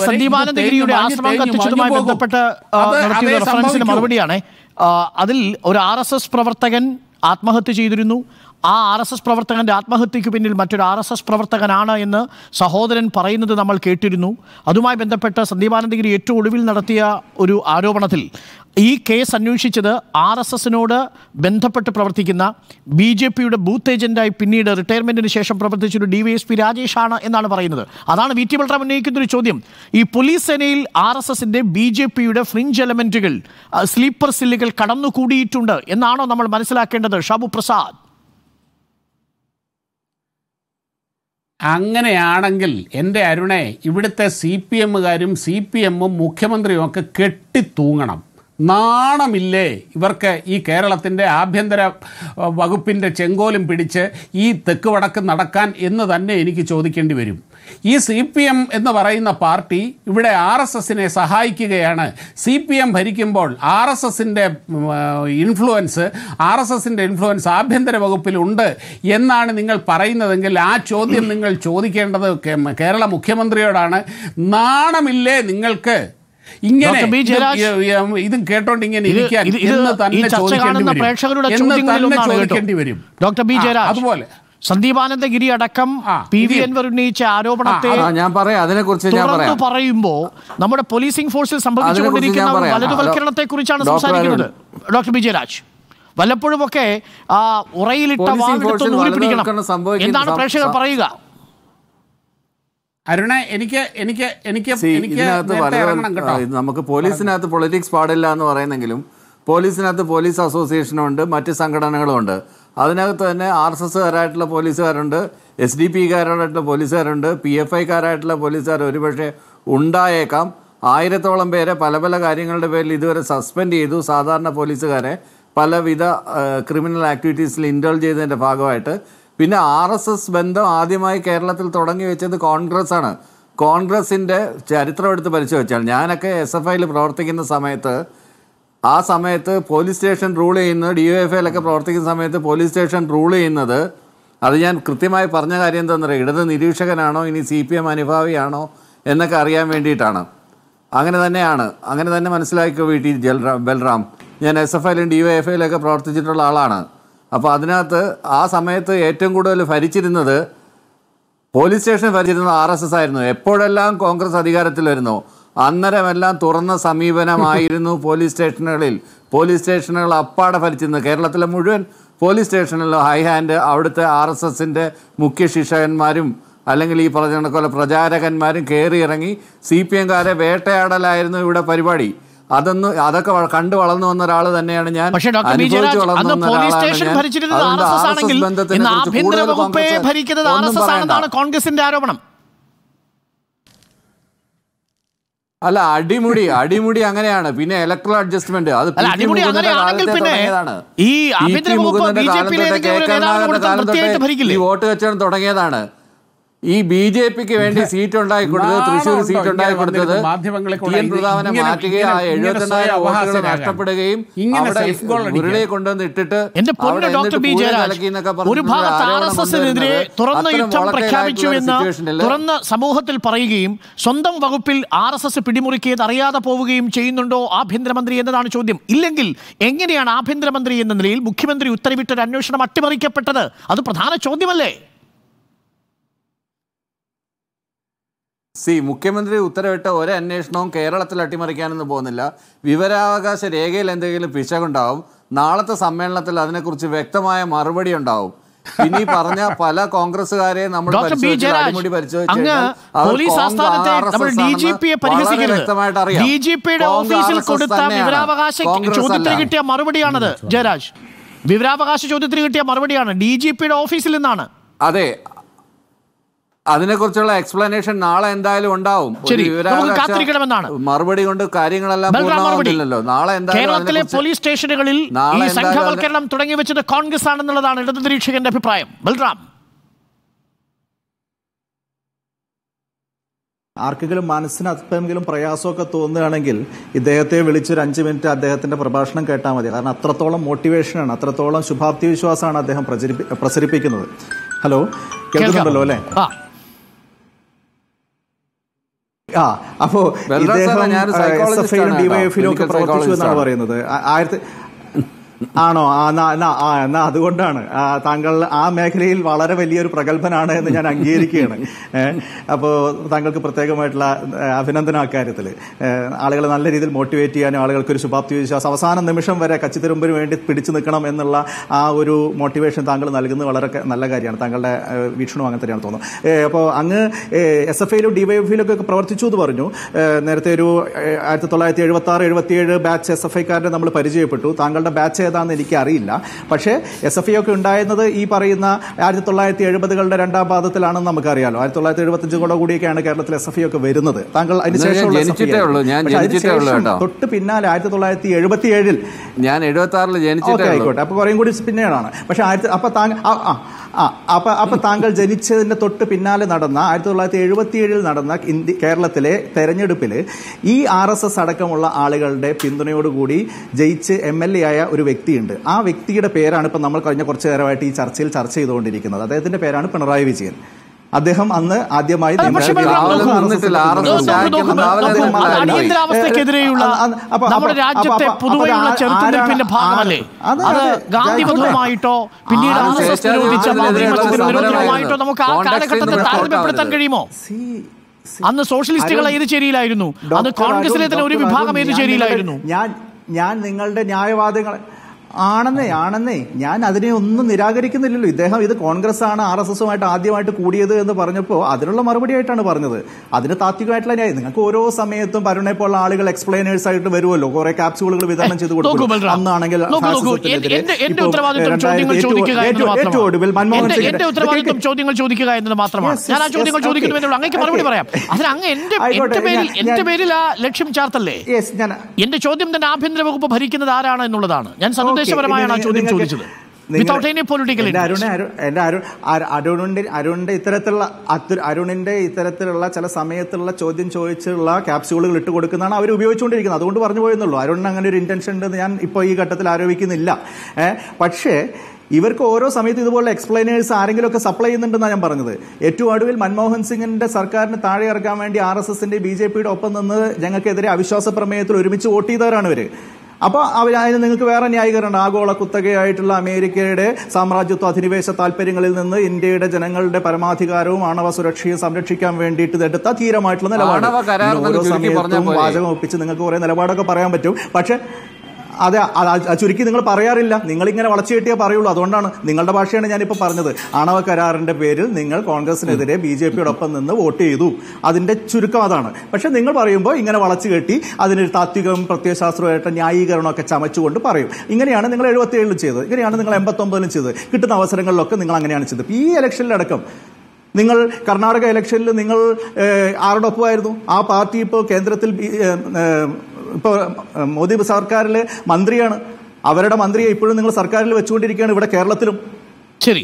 മറുപടിയാണ്. അതിൽ ഒരു RSS പ്രവർത്തകൻ ആത്മഹത്യ ചെയ്തിരുന്നു. ആ RSS പ്രവർത്തകന്റെ ആത്മഹത്യക്ക് പിന്നിൽ മറ്റൊരു RSS പ്രവർത്തകനാണ് എന്ന് സഹോദരൻ പറയുന്നത് നമ്മൾ കേട്ടിരുന്നു. അതുമായി ബന്ധപ്പെട്ട് സന്ദീപാനന്ദഗിരി ഏറ്റവും ഒടുവിൽ നടത്തിയ ഒരു ആരോപണത്തിൽ ഈ കേസ് അന്വേഷിച്ചത് RSSനോട് ബന്ധപ്പെട്ട് പ്രവർത്തിക്കുന്ന BJPയുടെ ബൂത്ത് ഏജന്റായി പിന്നീട് റിട്ടയർമെന്റിന് ശേഷം പ്രവർത്തിച്ചൊരു DYSP രാജേഷാണ് എന്നാണ് പറയുന്നത്. അതാണ് VT ബൽറാം ഉന്നയിക്കുന്നൊരു ചോദ്യം. ഈ പോലീസ് സേനയിൽ RSSന്റെ BJPയുടെ ഫ്രിഞ്ച് എലമെന്റുകൾ, സ്ലീപ്പർ സെല്ലുകൾ കടന്നുകൂടിയിട്ടുണ്ട് എന്നാണോ നമ്മൾ മനസ്സിലാക്കേണ്ടത് ഷാബു പ്രസാദ്? അങ്ങനെയാണെങ്കിൽ എൻ്റെ അരുണെ, ഇവിടുത്തെ CPM-കാരും CPM-ഉം മുഖ്യമന്ത്രിയും ഒക്കെ കെട്ടിത്തൂങ്ങണം. നാണമില്ലേ ഇവർക്ക് ഈ കേരളത്തിൻ്റെ ആഭ്യന്തര വകുപ്പിൻ്റെ ചെങ്കോലും പിടിച്ച് ഈ തെക്ക് വടക്ക് നടക്കാൻ എന്ന് തന്നെ എനിക്ക് ചോദിക്കേണ്ടി വരും. ഈ CPM എന്ന് പറയുന്ന പാർട്ടി ഇവിടെ RSSനെ സഹായിക്കുകയാണ്. CPM ഭരിക്കുമ്പോൾ RSSൻ്റെ ഇൻഫ്ലുവൻസ് ആഭ്യന്തര വകുപ്പിലുണ്ട് എന്നാണ് നിങ്ങൾ പറയുന്നതെങ്കിൽ ആ ചോദ്യം നിങ്ങൾ ചോദിക്കേണ്ടത് കേരള മുഖ്യമന്ത്രിയോടാണ്. നാണമില്ലേ നിങ്ങൾക്ക് ഇങ്ങനെ ഇതും കേട്ടോണ്ട് ഇങ്ങനെ ഇരിക്കാൻ എന്ന് തന്നെ ചോദിക്കേണ്ടി വരും. ഡോക്ടർ ബി ജയരാജ്, അതുപോലെ സന്ദീപാനന്ദഗിരി അടക്കം PV അൻവർ ഉന്നയിച്ച ആരോപണത്തെ തുറന്നു പറയുമ്പോൾ നമ്മുടെ പോലീസിംഗ് ഫോഴ്സിൽ സംഭവിച്ചുകൊണ്ടിരിക്കുന്ന വലതുവൽക്കരണത്തെ കുറിച്ചാണ് സംസാരിക്കുന്നത്. ഡോക്ടർ ബി ജയരാജ്, വല്ലപ്പോഴും ഒക്കെ ഉറയിലിട്ട വാളെടുത്ത് ഊരി പിടിക്കണം എന്താണ് പ്രേക്ഷകർ പറയുക. അരുണെ എനിക്ക് എനിക്ക് എനിക്ക് നമുക്ക് പോലീസിനകത്ത് പൊളിറ്റിക്സ് പാടില്ല എന്ന് പറയുന്നെങ്കിലും പോലീസിനകത്ത് പോലീസ് അസോസിയേഷനുണ്ട്, മറ്റ് സംഘടനകളുമുണ്ട്. അതിനകത്ത് തന്നെ RSSകാരായിട്ടുള്ള പോലീസുകാരുണ്ട്, SDP കാരായിട്ടുള്ള പോലീസുകാരുണ്ട്, PFIക്കാരായിട്ടുള്ള പോലീസുകാർ ഒരുപക്ഷെ ഉണ്ടായേക്കാം. 1000-ഓളം പേരെ പല പല കാര്യങ്ങളുടെ പേരിൽ ഇതുവരെ സസ്പെൻഡ് ചെയ്തു. സാധാരണ പോലീസുകാരെ പലവിധ ക്രിമിനൽ ആക്ടിവിറ്റീസിൽ ഇൻഡൾജ് ചെയ്തതിൻ്റെ ഭാഗമായിട്ട്. പിന്നെ RSS ബന്ധം ആദ്യമായി കേരളത്തിൽ തുടങ്ങി വെച്ചത് കോൺഗ്രസ് ആണ്. കോൺഗ്രസിൻ്റെ ചരിത്രം എടുത്ത് പരിശോധിച്ചാൽ, ഞാനൊക്കെ SFIയിൽ പ്രവർത്തിക്കുന്ന സമയത്ത്, ആ സമയത്ത് പോലീസ് സ്റ്റേഷൻ റൂൾ ചെയ്യുന്നത്, DYFIയിലൊക്കെ പ്രവർത്തിക്കുന്ന സമയത്ത് പോലീസ് സ്റ്റേഷൻ റൂൾ ചെയ്യുന്നത്, അത് ഞാൻ കൃത്യമായി പറഞ്ഞ കാര്യം എന്താണെന്ന് പറയുക, ഇടത് നിരീക്ഷകനാണോ ഇനി CPM അനുഭാവിയാണോ എന്നൊക്കെ അറിയാൻ വേണ്ടിയിട്ടാണ്. അങ്ങനെ തന്നെയാണ്, അങ്ങനെ തന്നെ മനസ്സിലാക്കിയോ VT ബൽറാം. ഞാൻ SFIയിലും DYFIയിലൊക്കെ പ്രവർത്തിച്ചിട്ടുള്ള ആളാണ്. അപ്പോൾ അതിനകത്ത് ആ സമയത്ത് ഏറ്റവും കൂടുതൽ ഭരിച്ചിരുന്നത്, പോലീസ് സ്റ്റേഷൻ ഭരിച്ചിരുന്നത് RSS ആയിരുന്നു. എപ്പോഴെല്ലാം കോൺഗ്രസ് അധികാരത്തിൽ വരുന്നു അന്നേരമെല്ലാം തുറന്ന സമീപനമായിരുന്നു പോലീസ് സ്റ്റേഷനുകളിൽ. പോലീസ് സ്റ്റേഷനുകൾ അപ്പാടെ ഭരിച്ചിരുന്നത്. കേരളത്തിലെ മുഴുവൻ പോലീസ് സ്റ്റേഷനിലും ഹൈ ഹാൻഡ് അവിടുത്തെ RSSൻ്റെ മുഖ്യ ശിക്ഷകന്മാരും അല്ലെങ്കിൽ ഈ പറഞ്ഞ പോലെ പ്രചാരകന്മാരും കയറി ഇറങ്ങി CPMകാരെ വേട്ടയാടലായിരുന്നു ഇവിടെ പരിപാടി. അതൊക്കെ കണ്ടു വളർന്നു വന്ന ഒരാൾ തന്നെയാണ് ഞാൻ. അനുഭവിച്ചു വളർന്നു വന്ന ഒരാളാണ്. കോൺഗ്രസിന്റെ ആരോപണം അല്ല, അടിമുടി അങ്ങനെയാണ്. പിന്നെ ഇലക്ട്രൽ അഡ്ജസ്റ്റ്മെന്റ് അത് ഈ വോട്ട് കച്ചവടം തുടങ്ങിയതാണ്. ഈ BJPക്ക് വേണ്ടി സീറ്റ് ഉണ്ടാക്കി കൊടുത്തത്, തൃശ്ശൂർ സീറ്റ് ഉണ്ടാക്കി കൊടുത്തത് TN പ്രതാപനെ മാറ്റുകയും 78,000 വോട്ടുകൾ നഷ്ടപ്പെടുകയും അവിടെ മുരളിയെ കൊണ്ടുവന്ന് ഇട്ടിട്ട് തുറന്ന യുദ്ധം പ്രഖ്യാപിച്ചു എന്ന് തുറന്ന് സമൂഹത്തിൽ പറയുകയും സ്വന്തം വകുപ്പിൽ RSS പിടിമുറുക്കിയത് അറിയാതെ പോവുകയും ചെയ്യുന്നുണ്ടോ ആഭ്യന്തരമന്ത്രി എന്നതാണ് ചോദ്യം. ഇല്ലെങ്കിൽ എങ്ങനെയാണ് ആഭ്യന്തരമന്ത്രി എന്ന നിലയിൽ മുഖ്യമന്ത്രി ഉത്തരവിട്ടൊരു അന്വേഷണം അട്ടിമറിക്കപ്പെട്ടത്? അത് പ്രധാന ചോദ്യമല്ലേ? മുഖ്യമന്ത്രി ഉത്തരവിട്ട ഒരു അന്വേഷണവും കേരളത്തിൽ അട്ടിമറിക്കാനൊന്നും പോകുന്നില്ല. വിവരാവകാശ രേഖയിൽ എന്തെങ്കിലും പിശകുണ്ടാവും. നാളത്തെ സമ്മേളനത്തിൽ അതിനെക്കുറിച്ച് വ്യക്തമായ മറുപടി ഉണ്ടാവും. ഇനി പറഞ്ഞ പല കോൺഗ്രസുകാരെ നമ്മൾ അടിമുടി വ്യക്തമായിട്ട് അറിയാം. DGPയുടെ ഓഫീസിൽ കൊടുത്ത വിവരാവകാശ ചോദ്യത്തിന് കിട്ടിയ മറുപടിയാണത്. ജയരാജ്, വിവരാവകാശ ചോദ്യത്തിന് കിട്ടിയ മറുപടിയാണ് DGPയുടെ ഓഫീസിൽ നിന്നാണ്. അതെ, അതിനെക്കുറിച്ചുള്ള എക്സ്പ്ലനേഷൻ നാളെ എന്തായാലും ഉണ്ടാവും. മറുപടി കൊണ്ട് കാര്യങ്ങളെല്ലാം പൂർണ്ണമാവില്ലല്ലോ. നാളെ കേരളത്തിലെ പോലീസ് സ്റ്റേഷനുകളിൽ ഈ സംഘവൽക്കരണം തുടങ്ങി വെച്ചത് കോൺഗ്രസ് ആണെന്നുള്ളതാണ് ഇടതു നിരീക്ഷകന്റെ അഭിപ്രായം. ബൽറാം, ആർക്കെങ്കിലും മനസ്സിന് അല്പമെങ്കിലും പ്രയാസമൊക്കെ തോന്നുകയാണെങ്കിൽ ഇദ്ദേഹത്തെ വിളിച്ചൊരു 5 മിനിറ്റ് അദ്ദേഹത്തിന്റെ പ്രഭാഷണം കേട്ടാൽ മതി. കാരണം അത്രത്തോളം മോട്ടിവേഷനാണ്, അത്രത്തോളം ശുഭാപ്തി വിശ്വാസമാണ് അദ്ദേഹം പ്രസരിപ്പിക്കുന്നത്. ഹലോ, കേൾക്കുന്നുണ്ടല്ലോ അല്ലേ? അപ്പോ ഇദ്ദേഹം SFIയിലും DYFIയിലും ഒക്കെ പ്രവർത്തിച്ചു എന്നാണ് പറയുന്നത്. ആണോ? എന്നാ അതുകൊണ്ടാണ് താങ്കൾ ആ മേഖലയിൽ വളരെ വലിയൊരു പ്രഗത്ഭനാണ് എന്ന് ഞാൻ അംഗീകരിക്കുകയാണ്. അപ്പോൾ താങ്കൾക്ക് പ്രത്യേകമായിട്ടുള്ള അഭിനന്ദനം അക്കാര്യത്തിൽ. ആളുകളെ നല്ല രീതിയിൽ മോട്ടിവേറ്റ് ചെയ്യാനും ആളുകൾക്കൊരു ശുഭാപ്തി വിശ്വാസം അവസാന നിമിഷം വരെ കച്ചിത്തിരുമ്പിന് വേണ്ടി പിടിച്ചു നിൽക്കണം എന്നുള്ള ആ ഒരു മോട്ടിവേഷൻ താങ്കൾ നൽകുന്നത് വളരെ നല്ല കാര്യമാണ്. താങ്കളുടെ വീക്ഷണവും അങ്ങനെ തന്നെയാണ് തോന്നുന്നത്. അപ്പോൾ അങ്ങ് SFIയിലും DYFIയിലും ഒക്കെ പ്രവർത്തിച്ചു എന്ന് പറഞ്ഞു. നേരത്തെ ഒരു 1976-77 ബാച്ച് SFIക്കാരനെ നമ്മൾ പരിചയപ്പെട്ടു. താങ്കളുടെ ബാച്ച് ഏതാണെന്ന് എനിക്ക് അറിയില്ല. പക്ഷേ SFI ഒക്കെ ഉണ്ടായിരുന്നത് ഈ പറയുന്ന 1970കളുടെ രണ്ടാം പാദത്തിലാണെന്ന് നമുക്കറിയാലോ. 1975 കൂടിയൊക്കെയാണ് കേരളത്തിൽ SFI ഒക്കെ വരുന്നത്. താങ്കൾ അതിനുശേഷമുള്ള തൊട്ട് പിന്നാലെ 1977 ഞാൻ 76 ജനിച്ചിട്ടേ ആയിക്കോട്ടെ, അപ്പൊ പറയും കൂടി പിന്നെയാണ്. പക്ഷെ അപ്പൊ താങ്കൾ ജനിച്ചതിന്റെ തൊട്ട് പിന്നാലെ നടന്ന 1977 നടന്ന കേരളത്തിലെ തെരഞ്ഞെടുപ്പിൽ ഈ RSS അടക്കമുള്ള ആളുകളുടെ പിന്തുണയോടുകൂടി ജയിച്ച് MLA ആയ ഒരു വ്യക്തിയുണ്ട്. ആ വ്യക്തിയുടെ പേരാണ് ഇപ്പൊ നമ്മൾ കഴിഞ്ഞ കുറച്ചു നേരമായിട്ട് ഈ ചർച്ചയിൽ ചർച്ച ചെയ്തുകൊണ്ടിരിക്കുന്നത്. അദ്ദേഹത്തിന്റെ പേരാണ് പിണറായി വിജയൻ. അദ്ദേഹം അന്ന് ആദ്യമായി അടിയന്തരാവസ്ഥക്കെതിരെയുള്ള നമ്മുടെ രാജ്യത്തെ പൊതുവെയുള്ള ചെറുത്തുനിൽപ്പിന്റെ ഭാഗമല്ലേ അത്? ഗാന്ധിവധവുമായിട്ടോ പിന്നീട് വിരോധവുമായിട്ടോ നമുക്ക് ആ കാലഘട്ടത്തിൽ താരതമ്യപ്പെടുത്താൻ കഴിയുമോ? അന്ന് സോഷ്യലിസ്റ്റുകൾ ഏത് ചേരിയിലായിരുന്നു? അന്ന് കോൺഗ്രസിലെ തന്നെ ഒരു വിഭാഗം ഏത് ചേരിയിലായിരുന്നു? ഞാൻ നിങ്ങളുടെ ന്യായവാദങ്ങൾ ആണെന്നേ ഞാൻ അതിനെ ഒന്നും നിരാകരിക്കുന്നില്ലല്ലോ. ഇദ്ദേഹം ഇത് കോൺഗ്രസ് ആണ് RSSുമായിട്ട് ആദ്യമായിട്ട് കൂടിയത് എന്ന് പറഞ്ഞപ്പോൾ അതിനുള്ള മറുപടി ആയിട്ടാണ് പറഞ്ഞത്. അതിന് താത്വികമായിട്ടുള്ള ന്യായം. നിങ്ങൾക്ക് ഓരോ സമയത്തും വരുണെ പോലുള്ള ആളുകൾ എക്സ്പ്ലെയിനേഴ്സ് ആയിട്ട് വരുമല്ലോ, കുറെ ക്യാപ്സ്യൂളുകൾ വിതരണം ചെയ്ത് കൊടുക്കും. അന്നാണെങ്കിൽ ചോദ്യങ്ങൾ ചോദിക്കുക എന്നത് മാത്രമാണ്. ഞാൻ ആ ചോദ്യങ്ങൾ ചോദിക്കുന്നതിനുള്ള അങ്ങേക്ക് മറുപടി പറയാം. അതിന് അങ്ങ് എന്റെ പേരിൽ ആ ലക്ഷ്യം ചാർത്തല്ലേ? എന്റെ ചോദ്യം തന്നെ ആഭ്യന്തര വകുപ്പ് ഭരിക്കുന്നത് ആരാണ് എന്നുള്ളതാണ്. ഞാൻ സന്ദേശപരമായാണ് ആ ചോദ്യം ചോദിച്ചത്. അരുണിന്റെ ഇത്തരത്തിലുള്ള ചില സമയത്തുള്ള ചോദ്യം ചോദിച്ചുള്ള ക്യാപ്സ്യൂളുകൾ ഇട്ട് കൊടുക്കുന്നതാണ് അവർ ഉപയോഗിച്ചുകൊണ്ടിരിക്കുന്നത്. അതുകൊണ്ട് പറഞ്ഞു പോയെന്നുള്ളൂ. അരുണിന് അങ്ങനെ ഒരു ഇന്റൻഷൻ ഉണ്ടെന്ന് ഞാൻ ഇപ്പോൾ ഈ ഘട്ടത്തിൽ ആരോപിക്കുന്നില്ല. പക്ഷേ ഇവർക്ക് ഓരോ സമയത്ത് ഇതുപോലെ എക്സ്പ്ലെയിനേഴ്സ് ആരെങ്കിലുമൊക്കെ സപ്ലൈ ചെയ്യുന്നുണ്ടെന്നാണ് ഞാൻ പറഞ്ഞത്. ഏറ്റവും ഒടുവിൽ മൻമോഹൻ സിംഗിന്റെ സർക്കാരിന് താഴെ ഇറക്കാൻ വേണ്ടി RSSന്റെ BJPയുടെ ഒപ്പം നിന്ന് ഞങ്ങൾക്കെതിരെ അവിശ്വാസ പ്രമേയത്തിൽ ഒരുമിച്ച് വോട്ട് ചെയ്തവരാണ് ഇവർ. അപ്പോൾ അതിന് നിങ്ങൾക്ക് വേറെ ന്യായീകരണം. ആഗോള കുത്തകയായിട്ടുള്ള അമേരിക്കയുടെ സാമ്രാജ്യത്വ അധിനിവേശ താല്പര്യങ്ങളിൽ നിന്ന് ഇന്ത്യയുടെ ജനങ്ങളുടെ പരമാധികാരവും ആണവ സുരക്ഷയും സംരക്ഷിക്കാൻ വേണ്ടിയിട്ട് എടുത്ത ധീരമായിട്ടുള്ള നിലപാട്. ഓരോ സമയത്തും വാചകം ഒപ്പിച്ച് നിങ്ങൾക്ക് കുറെ നിലപാടൊക്കെ പറയാൻ പറ്റും. പക്ഷെ അതെ, ചുരുക്കി നിങ്ങൾ പറയാറില്ല. നിങ്ങളിങ്ങനെ വളച്ചു കെട്ടിയേ പറയുള്ളൂ. അതുകൊണ്ടാണ് നിങ്ങളുടെ ഭാഷയാണ് ഞാനിപ്പോൾ പറഞ്ഞത്. ആണവ കരാറിന്റെ പേരിൽ നിങ്ങൾ കോൺഗ്രസിനെതിരെ BJPയോടൊപ്പം നിന്ന് വോട്ട് ചെയ്തു. അതിന്റെ ചുരുക്കം അതാണ്. പക്ഷെ നിങ്ങൾ പറയുമ്പോൾ ഇങ്ങനെ വളച്ചു കെട്ടി അതിനൊരു താത്വികവും പ്രത്യയശാസ്ത്രമായിട്ട് ന്യായീകരണമൊക്കെ ചമച്ചുകൊണ്ട് പറയും. ഇങ്ങനെയാണ് നിങ്ങൾ 77 ചെയ്തത്, ഇങ്ങനെയാണ് നിങ്ങൾ 89 ചെയ്തത്. കിട്ടുന്ന അവസരങ്ങളിലൊക്കെ നിങ്ങൾ അങ്ങനെയാണ് ചെയ്തത്. ഈ ഇലക്ഷനിലടക്കം നിങ്ങൾ കർണാടക ഇലക്ഷനിൽ നിങ്ങൾ ആരുടെ ഒപ്പമായിരുന്നു? ആ പാർട്ടി ഇപ്പോൾ കേന്ദ്രത്തിൽ ഇപ്പോൾ മോദി സർക്കാരിലെ മന്ത്രിയാണ്. അവരുടെ മന്ത്രിയെ ഇപ്പോഴും നിങ്ങൾ സർക്കാരിൽ വെച്ചുകൊണ്ടിരിക്കുകയാണ് ഇവിടെ കേരളത്തിലും. ശരി,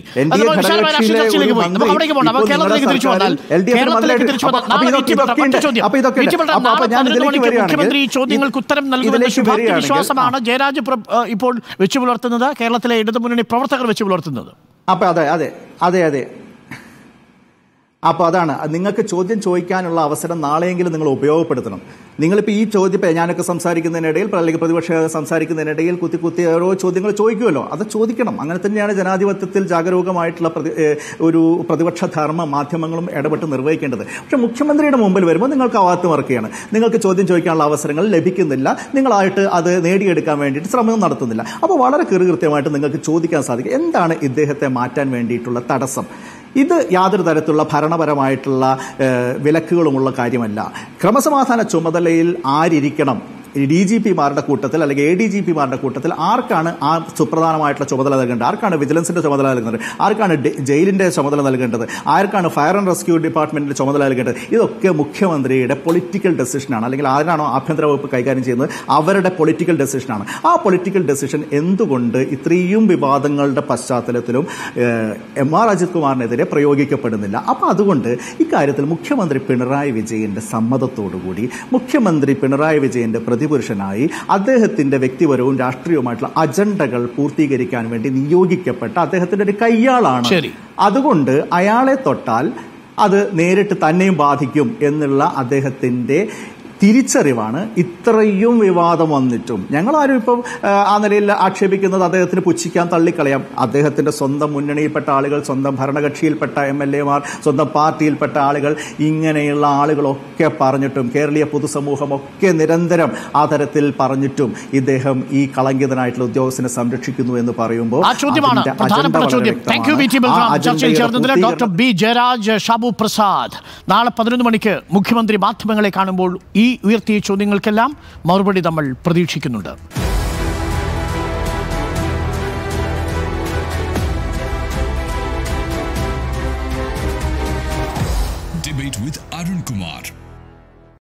മുഖ്യമന്ത്രി ചോദ്യങ്ങൾക്ക് ഉത്തരം നൽകുമെന്ന ശുഭാപ്തി വിശ്വാസമാണ് ജയരാജ് ഇപ്പോൾ വെച്ചു പുലർത്തുന്നത്, കേരളത്തിലെ ഇടതുമുന്നണി പ്രവർത്തകർ വെച്ചു പുലർത്തുന്നത്. അതെ. അപ്പോൾ അതാണ്, നിങ്ങൾക്ക് ചോദ്യം ചോദിക്കാനുള്ള അവസരം നാളെയെങ്കിലും നിങ്ങൾ ഉപയോഗപ്പെടുത്തണം. നിങ്ങളിപ്പോൾ ഈ ചോദ്യം ഞാനൊക്കെ സംസാരിക്കുന്നതിനിടയിൽ അല്ലെങ്കിൽ പ്രതിപക്ഷ സംസാരിക്കുന്നതിനിടയിൽ കുത്തി ഓരോ ചോദ്യങ്ങൾ ചോദിക്കുമല്ലോ, അത് ചോദിക്കണം. അങ്ങനെ തന്നെയാണ് ജനാധിപത്യത്തിൽ ജാഗരൂകമായിട്ടുള്ള ഒരു പ്രതിപക്ഷ ധർമ്മ മാധ്യമങ്ങളും ഇടപെട്ട് നിർവഹിക്കേണ്ടത്. പക്ഷെ മുഖ്യമന്ത്രിയുടെ മുമ്പിൽ വരുമ്പോൾ നിങ്ങൾക്ക് അവാത്ത് മറക്കുകയാണ്. നിങ്ങൾക്ക് ചോദ്യം ചോദിക്കാനുള്ള അവസരങ്ങൾ ലഭിക്കുന്നില്ല. നിങ്ങളായിട്ട് അത് നേടിയെടുക്കാൻ വേണ്ടിയിട്ട് ശ്രമം നടത്തുന്നില്ല. അപ്പോൾ വളരെ കൃത്യമായിട്ട് നിങ്ങൾക്ക് ചോദിക്കാൻ സാധിക്കും, എന്താണ് ഇദ്ദേഹത്തെ മാറ്റാൻ വേണ്ടിയിട്ടുള്ള തടസ്സം? ഇത് യാതൊരു തരത്തിലുള്ള ഭരണപരമായിട്ടുള്ള വിലക്കുകളുമുള്ള കാര്യമല്ല. ക്രമസമാധാന ചുമതലയിൽ ആരിക്കണം? DGPമാരുടെ കൂട്ടത്തിൽ അല്ലെങ്കിൽ ADGPമാരുടെ കൂട്ടത്തിൽ ആർക്കാണ് ആ സുപ്രധാനമായിട്ടുള്ള ചുമതല നൽകേണ്ടത്? ആർക്കാണ് വിജിലൻസിന്റെ ചുമതല നൽകുന്നത്? ആർക്കാണ് ജയിലിന്റെ ചുമതല നൽകേണ്ടത്? ആർക്കാണ് ഫയർ ആൻഡ് റെസ്ക്യൂ ഡിപ്പാർട്ട്മെന്റിന്റെ ചുമതല നൽകേണ്ടത്? ഇതൊക്കെ മുഖ്യമന്ത്രിയുടെ പൊളിറ്റിക്കൽ ഡെസിഷനാണ്. അല്ലെങ്കിൽ ആരാണോ ആഭ്യന്തര വകുപ്പ് കൈകാര്യം ചെയ്യുന്നത് അവരുടെ പൊളിറ്റിക്കൽ ഡെസിഷനാണ്. ആ പൊളിറ്റിക്കൽ ഡെസിഷൻ എന്തുകൊണ്ട് ഇത്രയും വിവാദങ്ങളുടെ പശ്ചാത്തലത്തിലും MR അജിത് കുമാറിനെതിരെ പ്രയോഗിക്കപ്പെടുന്നില്ല? അപ്പോൾ അതുകൊണ്ട് ഇക്കാര്യത്തിൽ മുഖ്യമന്ത്രി പിണറായി വിജയന്റെ സമ്മതത്തോടുകൂടി മുഖ്യമന്ത്രി പിണറായി വിജയന്റെ പ്രതിപുരുഷനായി അദ്ദേഹത്തിന്റെ വ്യക്തിപരവും രാഷ്ട്രീയവുമായിട്ടുള്ള അജണ്ടകൾ പൂർത്തീകരിക്കാൻ വേണ്ടി നിയോഗിക്കപ്പെട്ട അദ്ദേഹത്തിന്റെ ഒരു കയ്യാളാണ്. അതുകൊണ്ട് അയാളെ തൊട്ടാൽ അത് നേരിട്ട് തന്നെയും ബാധിക്കും എന്നുള്ള അദ്ദേഹത്തിന്റെ തിരിച്ചറിവാണ് ഇത്രയും വിവാദം വന്നിട്ടും ഞങ്ങളാരും ഇപ്പം ആ നിലയിൽ ആക്ഷേപിക്കുന്നത് അദ്ദേഹത്തിന് പുച്ഛിക്കാൻ തള്ളിക്കളയാം. അദ്ദേഹത്തിന്റെ സ്വന്തം മുന്നണിയിൽപ്പെട്ട ആളുകൾ, സ്വന്തം ഭരണകക്ഷിയിൽപ്പെട്ട MLAമാർ, സ്വന്തം പാർട്ടിയിൽപ്പെട്ട ആളുകൾ, ഇങ്ങനെയുള്ള ആളുകളൊക്കെ പറഞ്ഞിട്ടും കേരളീയ പൊതുസമൂഹമൊക്കെ നിരന്തരം ആ തരത്തിൽ പറഞ്ഞിട്ടും ഇദ്ദേഹം ഈ കളങ്കിതനായിട്ടുള്ള ഉദ്യോഗസ്ഥനെ സംരക്ഷിക്കുന്നു എന്ന് പറയുമ്പോൾ ഡോക്ടർ B ജയരാജ്, ഷാബു പ്രസാദ്. നാളെ 11 മണിക്ക് മുഖ്യമന്ത്രി മാധ്യമങ്ങളെ കാണുമ്പോൾ ഈ ഉയർത്തിയ ചോദ്യങ്ങൾക്കെല്ലാം മറുപടി നമ്മൾ പ്രതീക്ഷിക്കുന്നുണ്ട്. Debate with Arun Kumar.